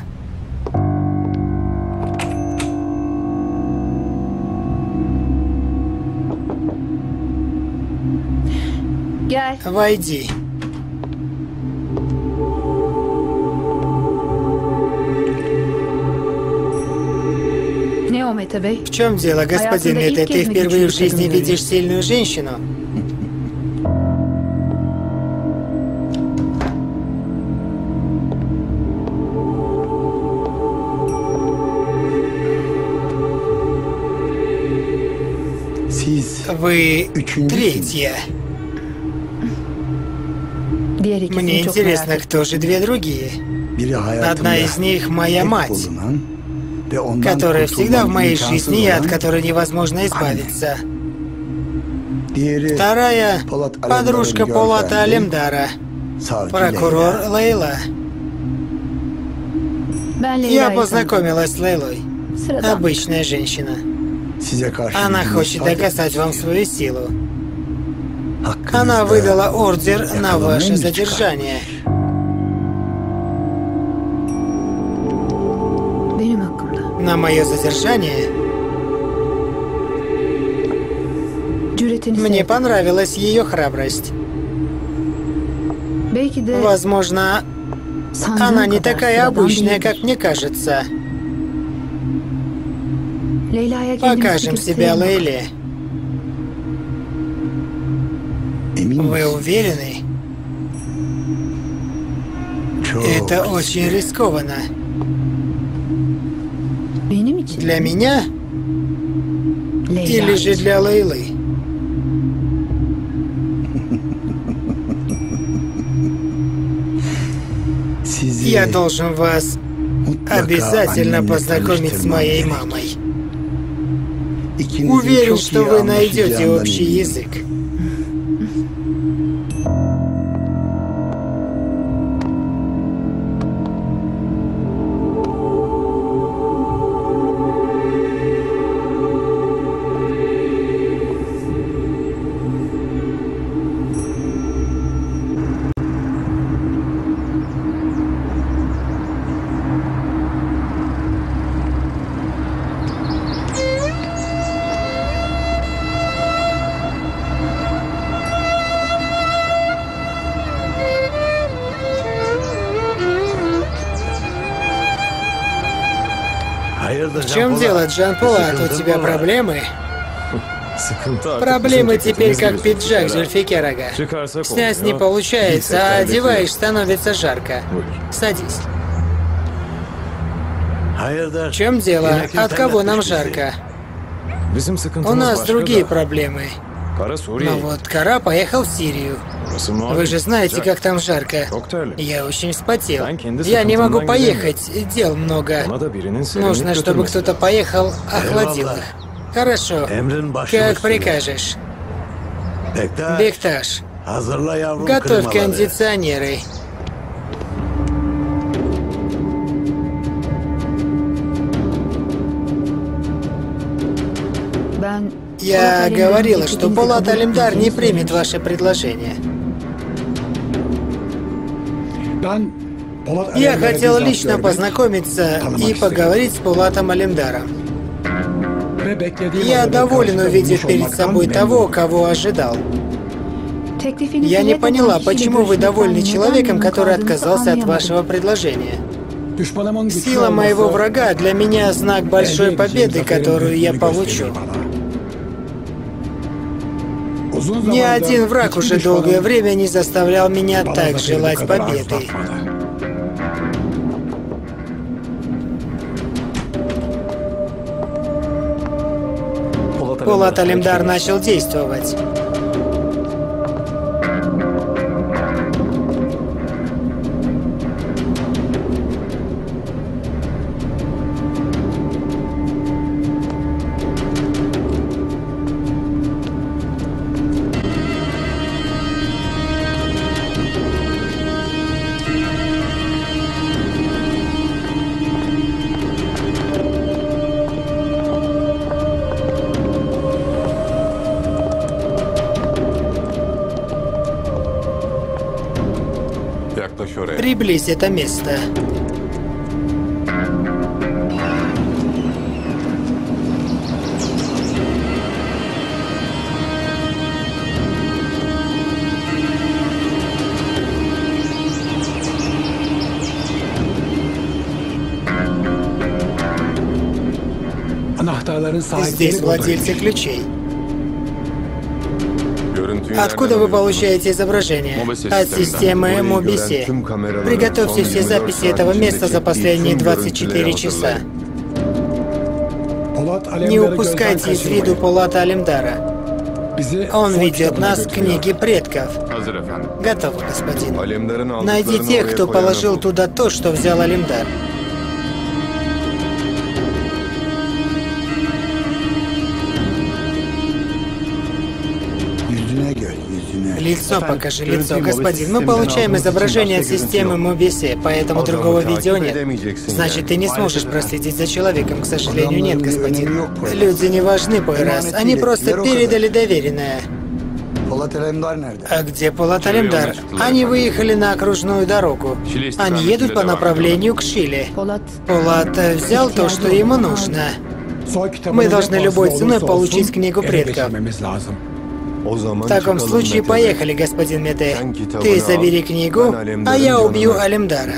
Войди. Mete Bey? В чем дело, господин Мете? Ты впервые в жизни видишь сильную женщину? Вы третья. Мне интересно, кто же две другие? Одна из них моя мать, которая всегда в моей жизни и от которой невозможно избавиться. Вторая — подружка Полата Алемдара, прокурор Лейла. Я познакомилась с Лейлой. Обычная женщина. Она хочет доказать вам свою силу. Она выдала ордер на ваше задержание. На мое задержание? Мне понравилась ее храбрость. Возможно, она не такая обычная, как мне кажется. Покажем себя Лейле. Вы уверены? Это очень рискованно. Для меня? Или же для Лейлы? Я должен вас обязательно познакомить с моей мамой. Уверен, что вы найдете общий язык. В чем дело, Джан Полат? У тебя проблемы? Проблемы теперь как пиджак Зульфикарага. Снять не получается, а одеваешь, становится жарко. Садись. В чем дело? От кого нам жарко? У нас другие проблемы. Но вот Кара поехал в Сирию. Вы же знаете, как там жарко. Я очень вспотел. Я не могу поехать, дел много. Нужно, чтобы кто-то поехал, охладил их. Хорошо, как прикажешь. Бекташ, готовь кондиционеры. Я говорила, что Полат Алемдар не примет ваше предложение. Я хотел лично познакомиться и поговорить с Полатом Алемдаром. Я доволен, увидев перед собой того, кого ожидал. Я не поняла, почему вы довольны человеком, который отказался от вашего предложения. Сила моего врага для меня знак большой победы, которую я получу. Ни один враг уже долгое время не заставлял меня так желать победы. Полат Алемдар начал действовать. Приблизь это место. Здесь владельцы ключей. Откуда вы получаете изображение? От системы MOBISE. Приготовьте все записи этого места за последние 24 часа. Не упускайте из виду Полата Алимдара. Он ведет нас к книге предков. Готово, господин. Найди тех, кто положил туда то, что взял Алимдар. Лицо покажи, лицо, господин. Мы получаем изображение от системы MOBISE, поэтому другого видео нет. Значит, ты не сможешь проследить за человеком, к сожалению, нет, господин. Люди не важны, Пойрас. Они просто передали доверенное. А где Полат Алимдар? Они выехали на окружную дорогу. Они едут по направлению к Шиле. Полат взял то, что ему нужно. Мы должны любой ценой получить книгу предков. В таком случае поехали, господин Мете. Ты забери книгу, а я убью Алимдара.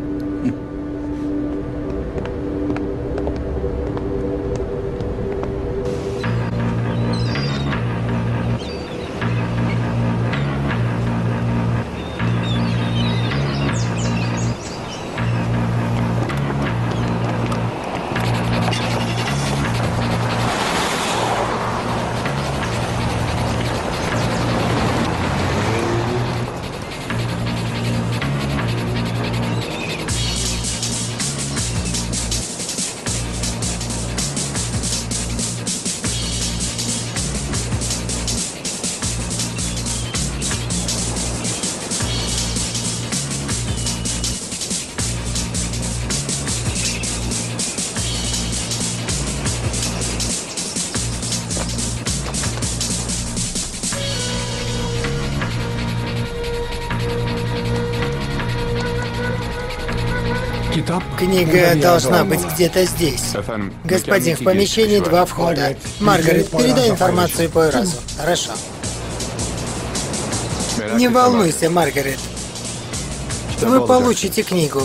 Книга должна быть где-то здесь. Господин, в помещении 2 входа. Маргарет, передай информацию Пойрасу. Хорошо. Не волнуйся, Маргарет. Вы получите книгу.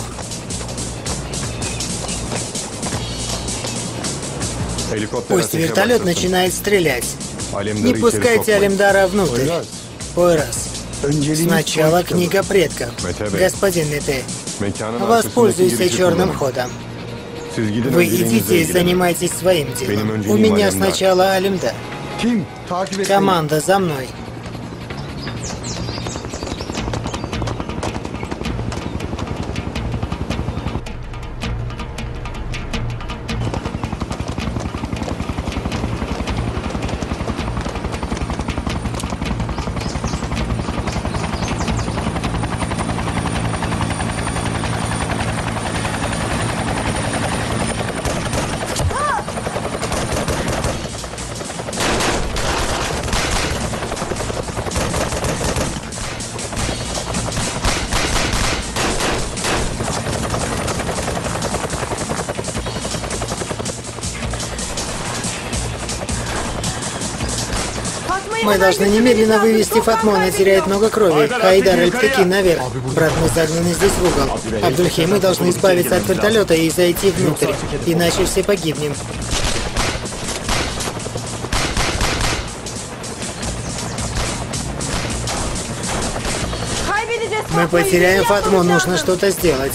Пусть вертолет начинает стрелять. Не пускайте Алимдара внутрь. Пойрас. Сначала книга предков. Господин Мете, воспользуйся черным ходом. Вы идите и занимайтесь своим делом. У меня сначала Алимдар. Команда за мной. Мы должны немедленно вывести Фатму, она теряет много крови. Хайдар, Аль-Таки, наверх. Брат, мы загнаны здесь в угол. Абдульхей, мы должны избавиться от вертолета и зайти внутрь, иначе все погибнем. Мы потеряем Фатму, нужно что-то сделать.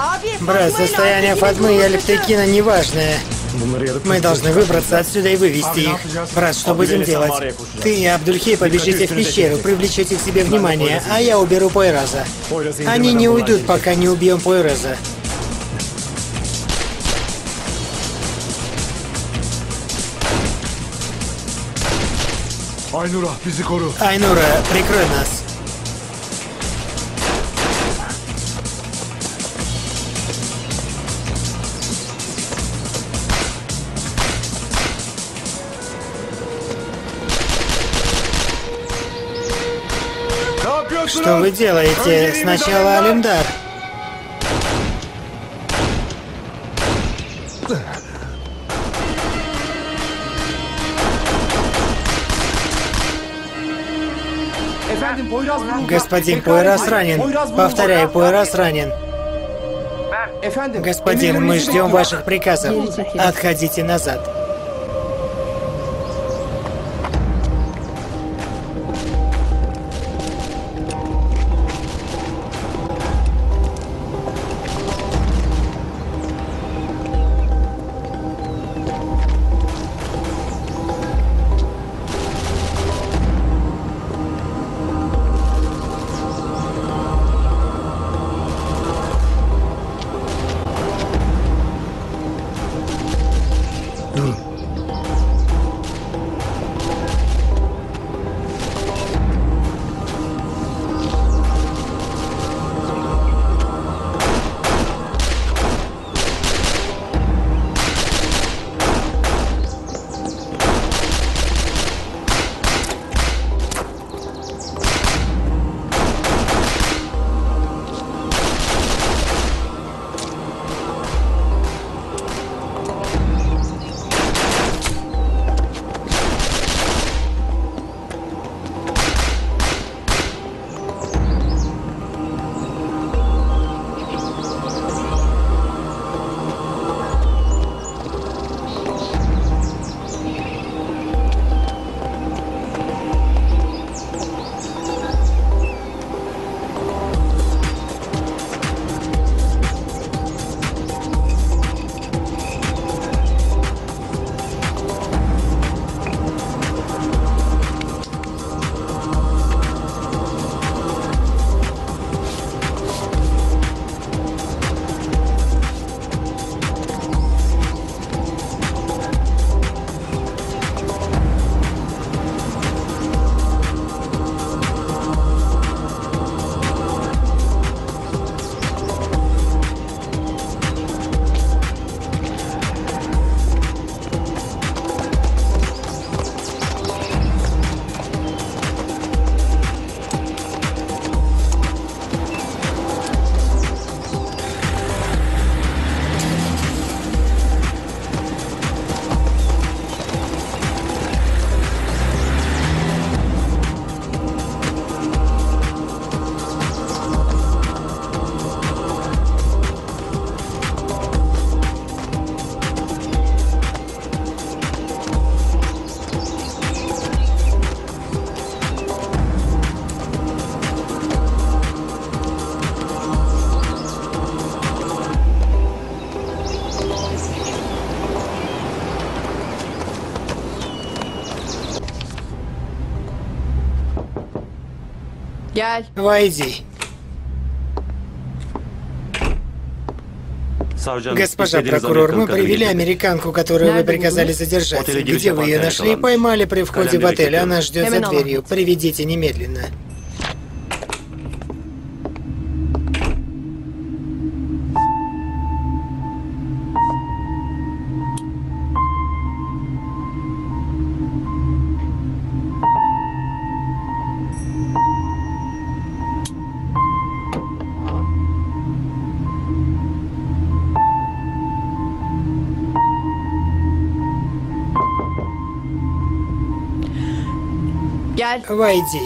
Брат, состояние Фатмы и Алектекина неважное. Мы должны выбраться отсюда и вывести их. Брат, что будем делать? Ты и Абдульхей побежите в пещеру, привлечете к себе внимание, а я уберу Пойраза. Они не уйдут, пока не убьем Пойраза. Айнура, прикрой нас. Что вы делаете? Сначала Алимдар. Господин Пойрас ранен. Повторяю, Пойрас ранен. Господин, мы ждем ваших приказов. Отходите назад. Войди. Госпожа прокурор, мы привели американку, которую вы приказали задержать. Где вы ее нашли? Поймали при входе в отель. Она ждет за дверью. Приведите немедленно. Войди.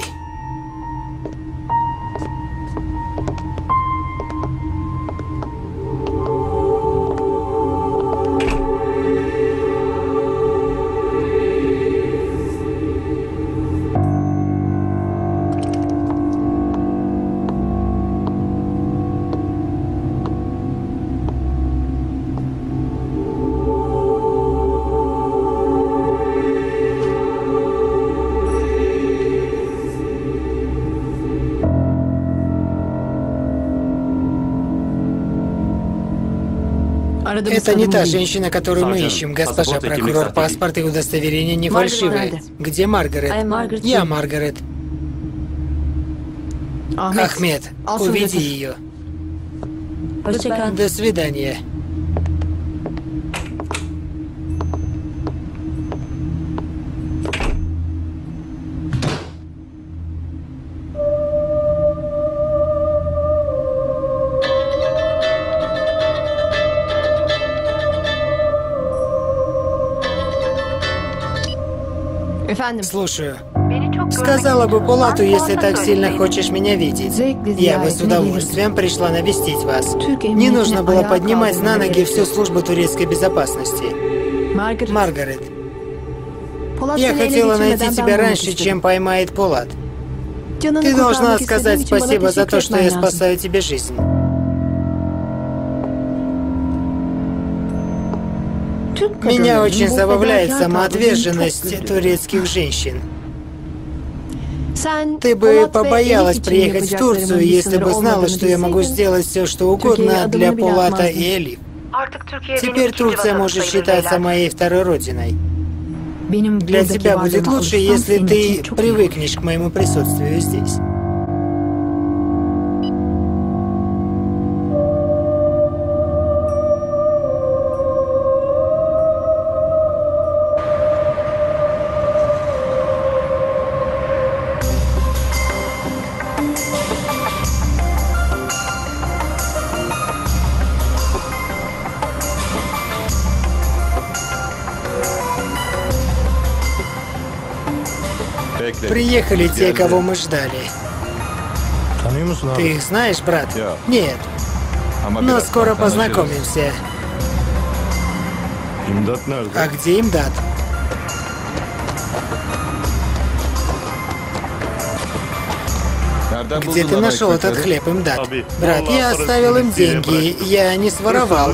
Это не та женщина, которую мы ищем, госпожа прокурор. Паспорт и удостоверение не фальшивые. Где Маргарет? Я Маргарет. Ахмед, уведи ее. До свидания. Слушаю. Сказала бы Полату, если так сильно хочешь меня видеть. Я бы с удовольствием пришла навестить вас. Не нужно было поднимать на ноги всю службу турецкой безопасности. Маргарет, я хотела найти тебя раньше, чем поймает Полат. Ты должна сказать спасибо за то, что я спасаю тебе жизнь. Меня очень забавляет самоотверженность турецких женщин. Ты бы побоялась приехать в Турцию, если бы знала, что я могу сделать все, что угодно для Полата и Элиф. Теперь Турция может считаться моей второй родиной. Для тебя будет лучше, если ты привыкнешь к моему присутствию здесь. Приехали те, кого мы ждали. Ты их знаешь, брат? Нет. Но скоро познакомимся. А где Имдат? Где ты нашел этот хлеб, Имдат? Брат, я оставил им деньги. Я не своровал.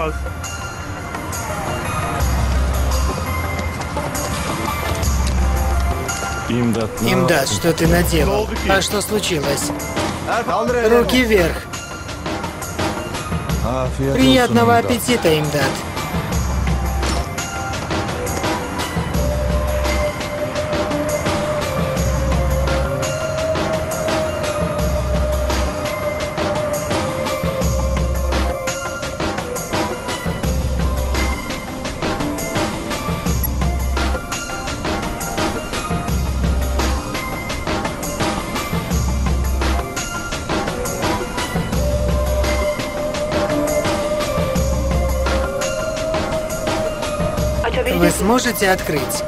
Имдат, что ты наделал? А что случилось? Руки вверх. Приятного аппетита, Имдат. Вы сможете открыть?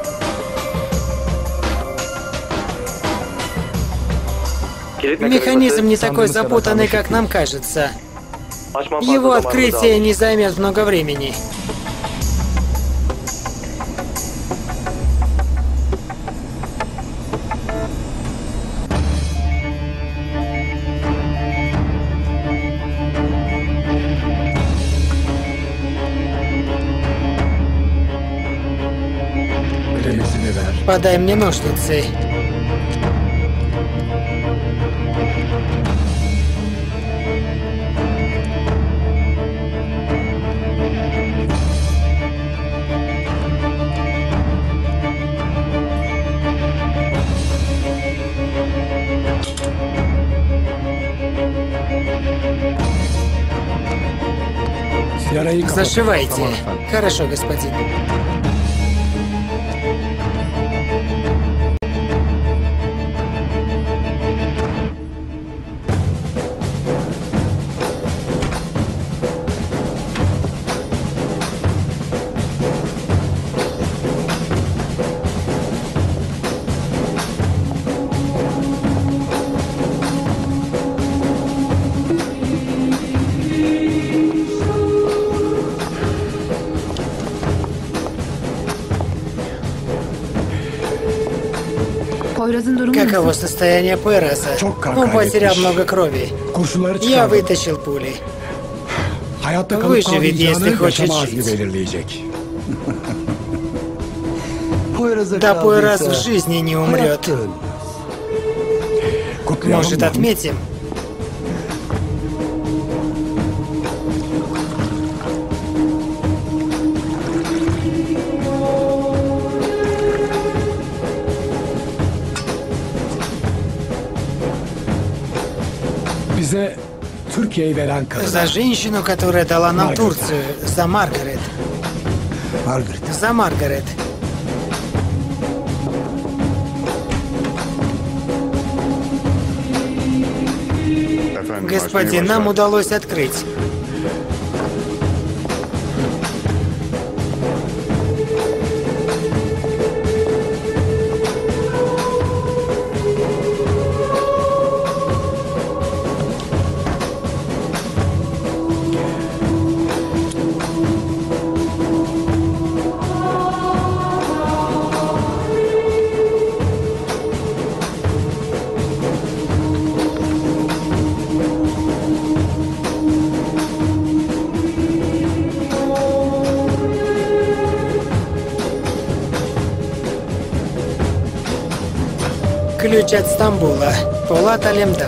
Механизм не такой запутанный, как нам кажется. Его открытие не займет много времени. Подай мне ножницы. Зашивайте. Хорошо, господин. Каково состояние Пойраза? Он потерял много крови. Я вытащил пули. Выживет, если хочет жить. Да Пойраз в жизни не умрет. Может, отметим? Türkiye'yi veren kadına. За женщину, которая дала нам Турцию. За Маргарет. За Маргарет. Господин, нам удалось открыть. Ключ от Стамбула. Полат Алемдар.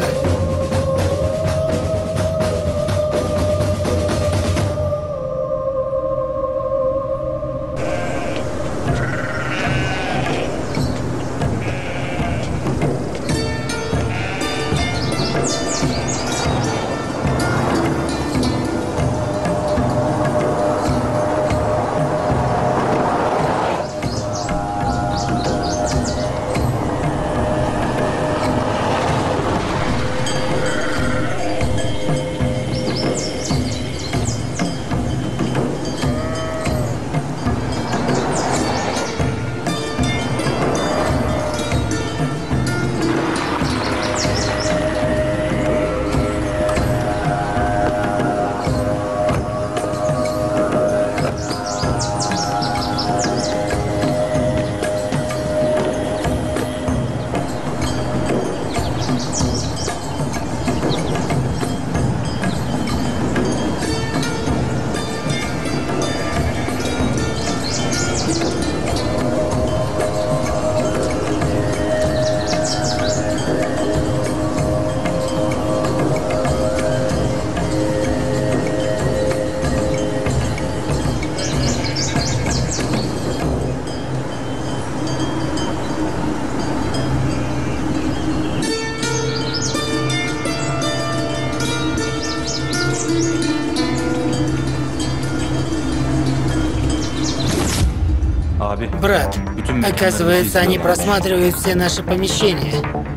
Брат, оказывается, они просматривают все наши помещения.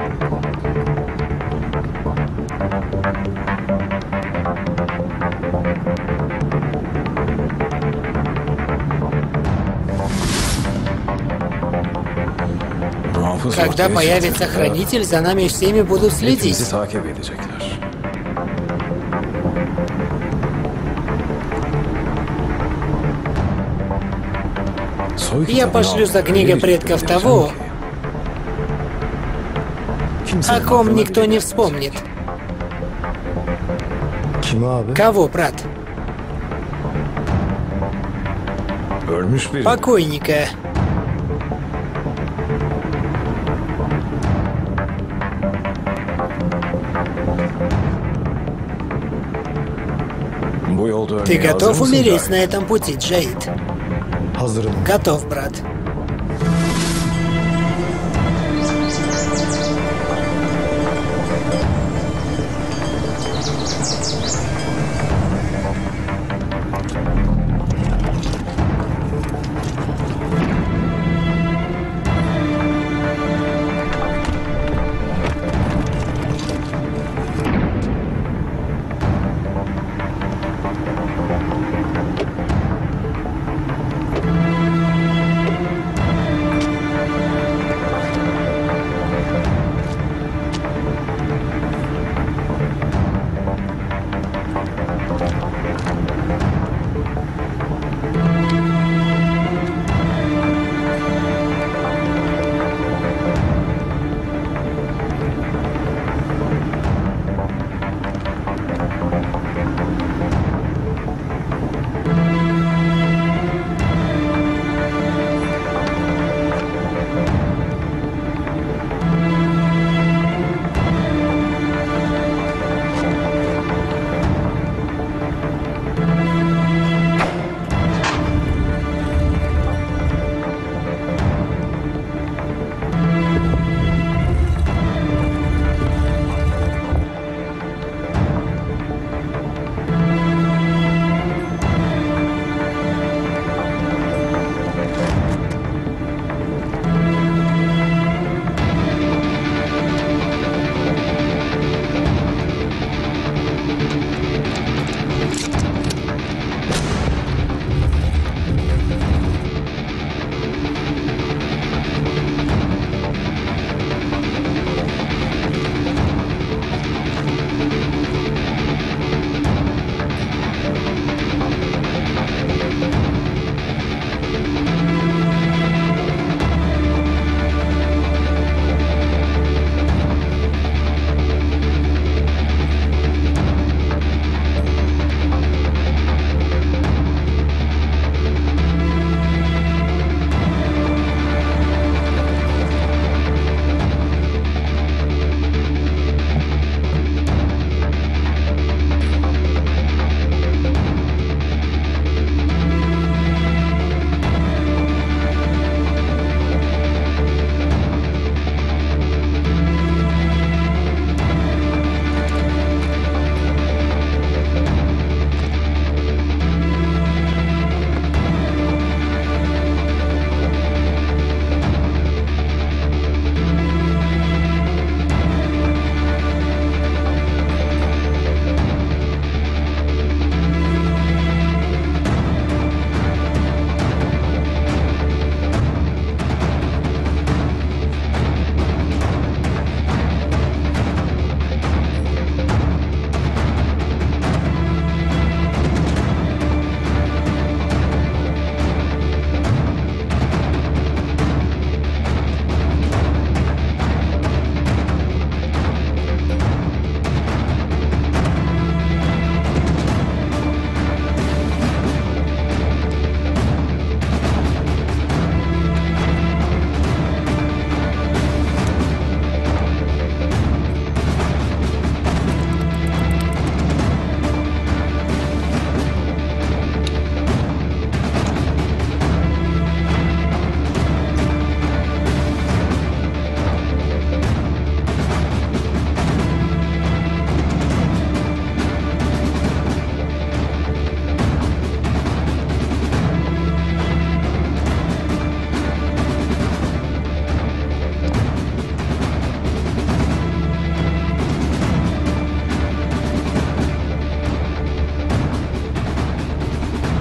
Когда появится хранитель, за нами всеми будут следить. Я пошлю за книгой предков того, о ком никто не вспомнит. Кого, брат? Покойника. Ты готов умереть на этом пути, Джаид? Готов, брат.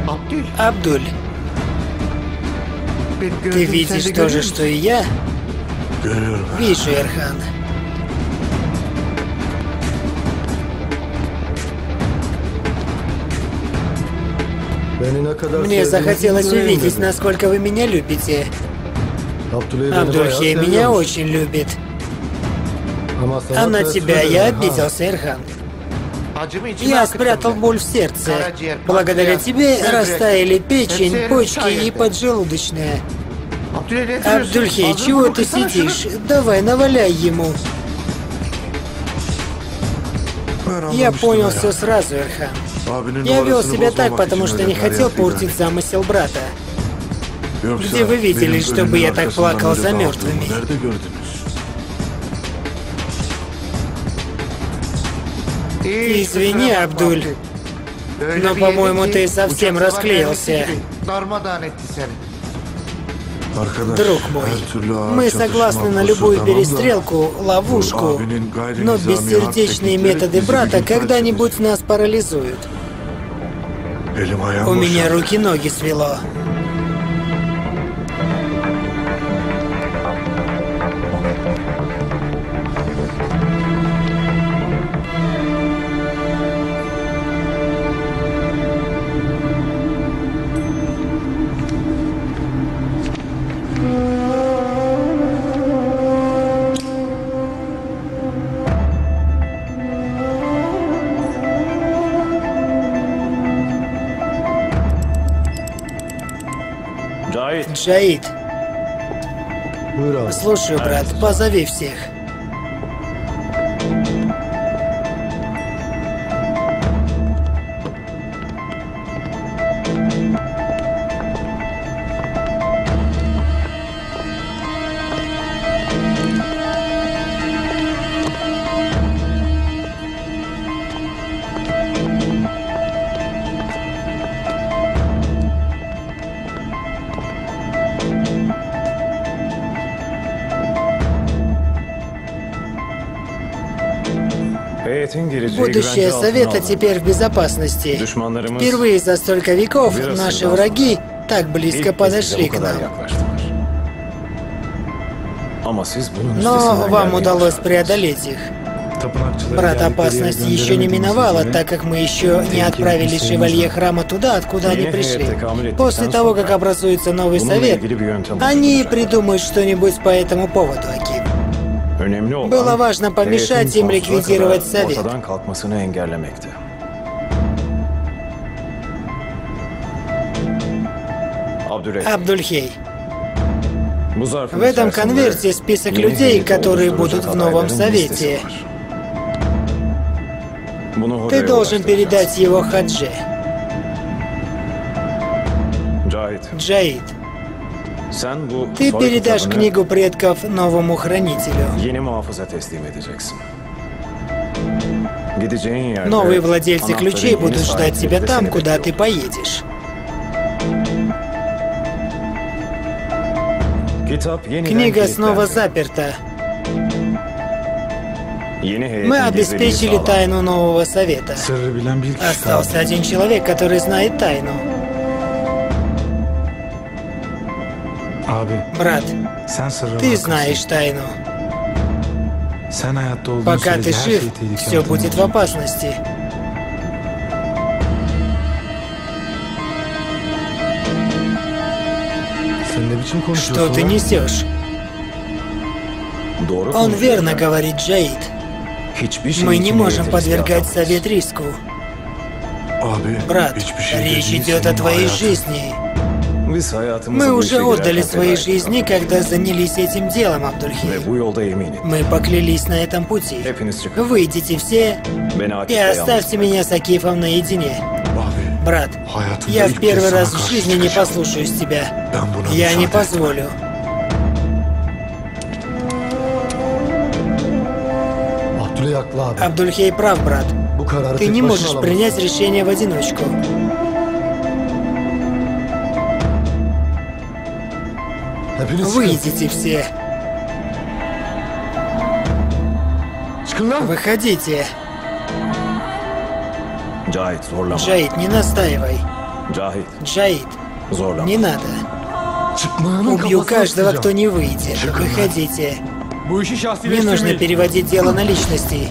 Абдуль, ты видишь то же, что и я? Вижу, Эрхан. Мне захотелось увидеть, насколько вы меня любите. Абдульхей меня очень любит. А на тебя я обиделся, Эрхан. Я спрятал боль в сердце. Благодаря тебе растаяли печень, почки и поджелудочная. Абдульхей, чего ты сидишь? Давай, наваляй ему. Я понял все сразу, Эрхан. Я вел себя так, потому что не хотел портить замысел брата. Где вы видели, чтобы я так плакал за мертвыми? Извини, Абдуль, но, по-моему, ты совсем расклеился. Друг мой, мы согласны на любую перестрелку, ловушку, но бессердечные методы брата когда-нибудь нас парализуют. У меня руки-ноги свело. Джаид. Слушаю, брат, позови всех. Будущее Совета теперь в безопасности. Впервые за столько веков наши враги так близко подошли к нам. Но вам удалось преодолеть их. Брат, опасность еще не миновала, так как мы еще не отправили шевалье храма туда, откуда они пришли. После того, как образуется новый совет, они придумают что-нибудь по этому поводу, Аким. Было важно помешать им ликвидировать совет. Абдульхей. В этом конверте список людей, которые будут в новом совете. Ты должен передать его Хадже. Джаид. Ты передашь книгу предков новому хранителю. Новые владельцы ключей будут ждать тебя там, куда ты поедешь. Книга снова заперта. Мы обеспечили тайну нового совета. Остался один человек, который знает тайну. Брат, ты знаешь тайну. Пока ты жив, все будет в опасности. Что ты несешь? Он верно говорит, Джаид. Мы не можем подвергать совет риску. Брат, речь идет о твоей жизни. Мы уже отдали свои жизни, когда занялись этим делом, Абдульхей. Мы поклялись на этом пути. Выйдите все и оставьте меня с Акифом наедине. Брат, я в первый раз в жизни не послушаюсь тебя. Я не позволю. Абдульхей прав, брат. Ты не можешь принять решение в одиночку. Выйдите все. Выходите. Джаид, не настаивай. Джаид, не надо. Убью каждого, кто не выйдет. Выходите. Мне нужно переводить дело на личности.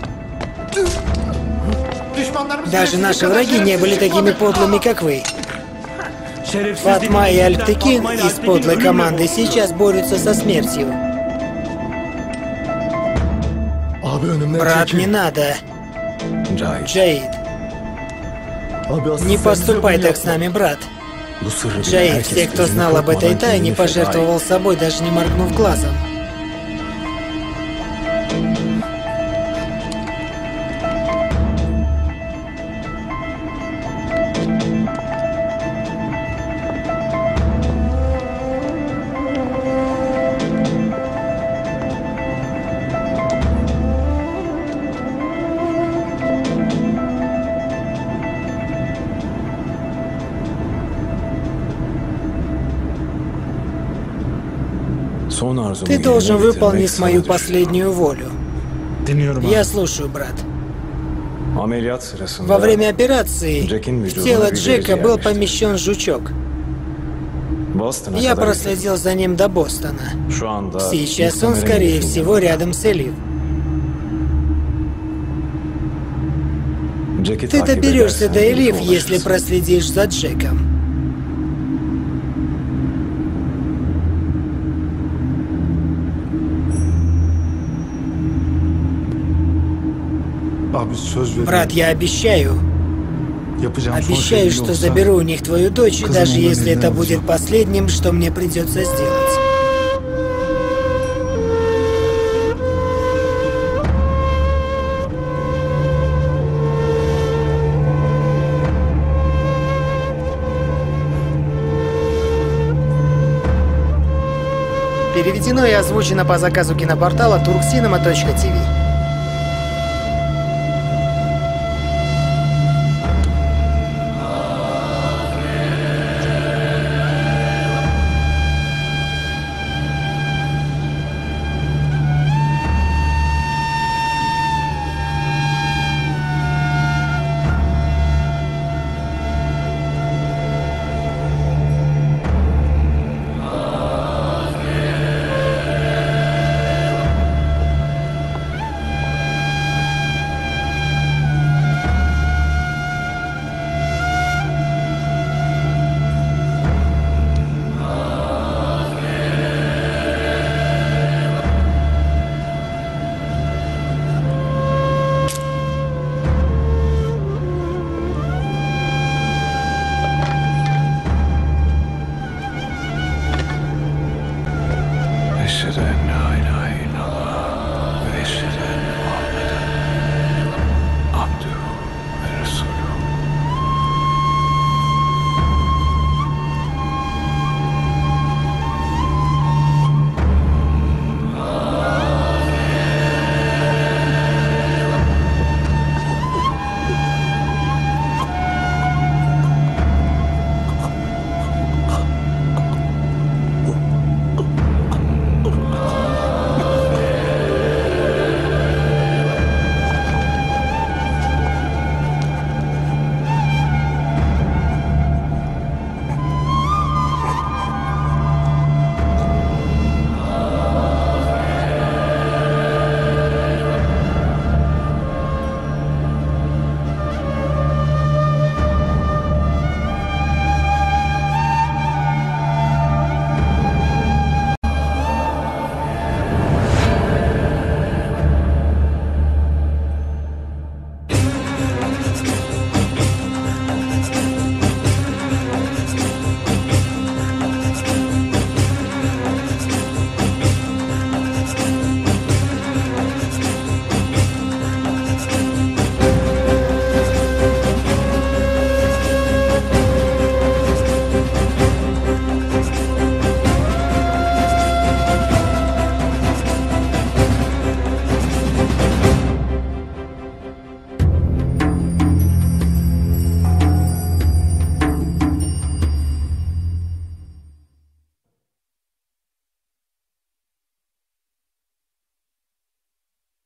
Даже наши враги не были такими подлыми, как вы. Фатма и Альптыкин из подлой команды сейчас борются со смертью. Брат, не надо. Джаид, не поступай так с нами, брат. Джаид, все, кто знал об этой тайне, пожертвовал собой, даже не моргнув глазом. Ты должен выполнить мою последнюю волю. Я слушаю, брат. Во время операции в тело Джека был помещен жучок. Я проследил за ним до Бостона. Сейчас он, скорее всего, рядом с Элиф. Ты доберешься до Элиф, если проследишь за Джеком. Брат, я обещаю. Обещаю, что заберу у них твою дочь, даже если это будет последним, что мне придется сделать. Переведено и озвучено по заказу кинопортала turkcinema.tv.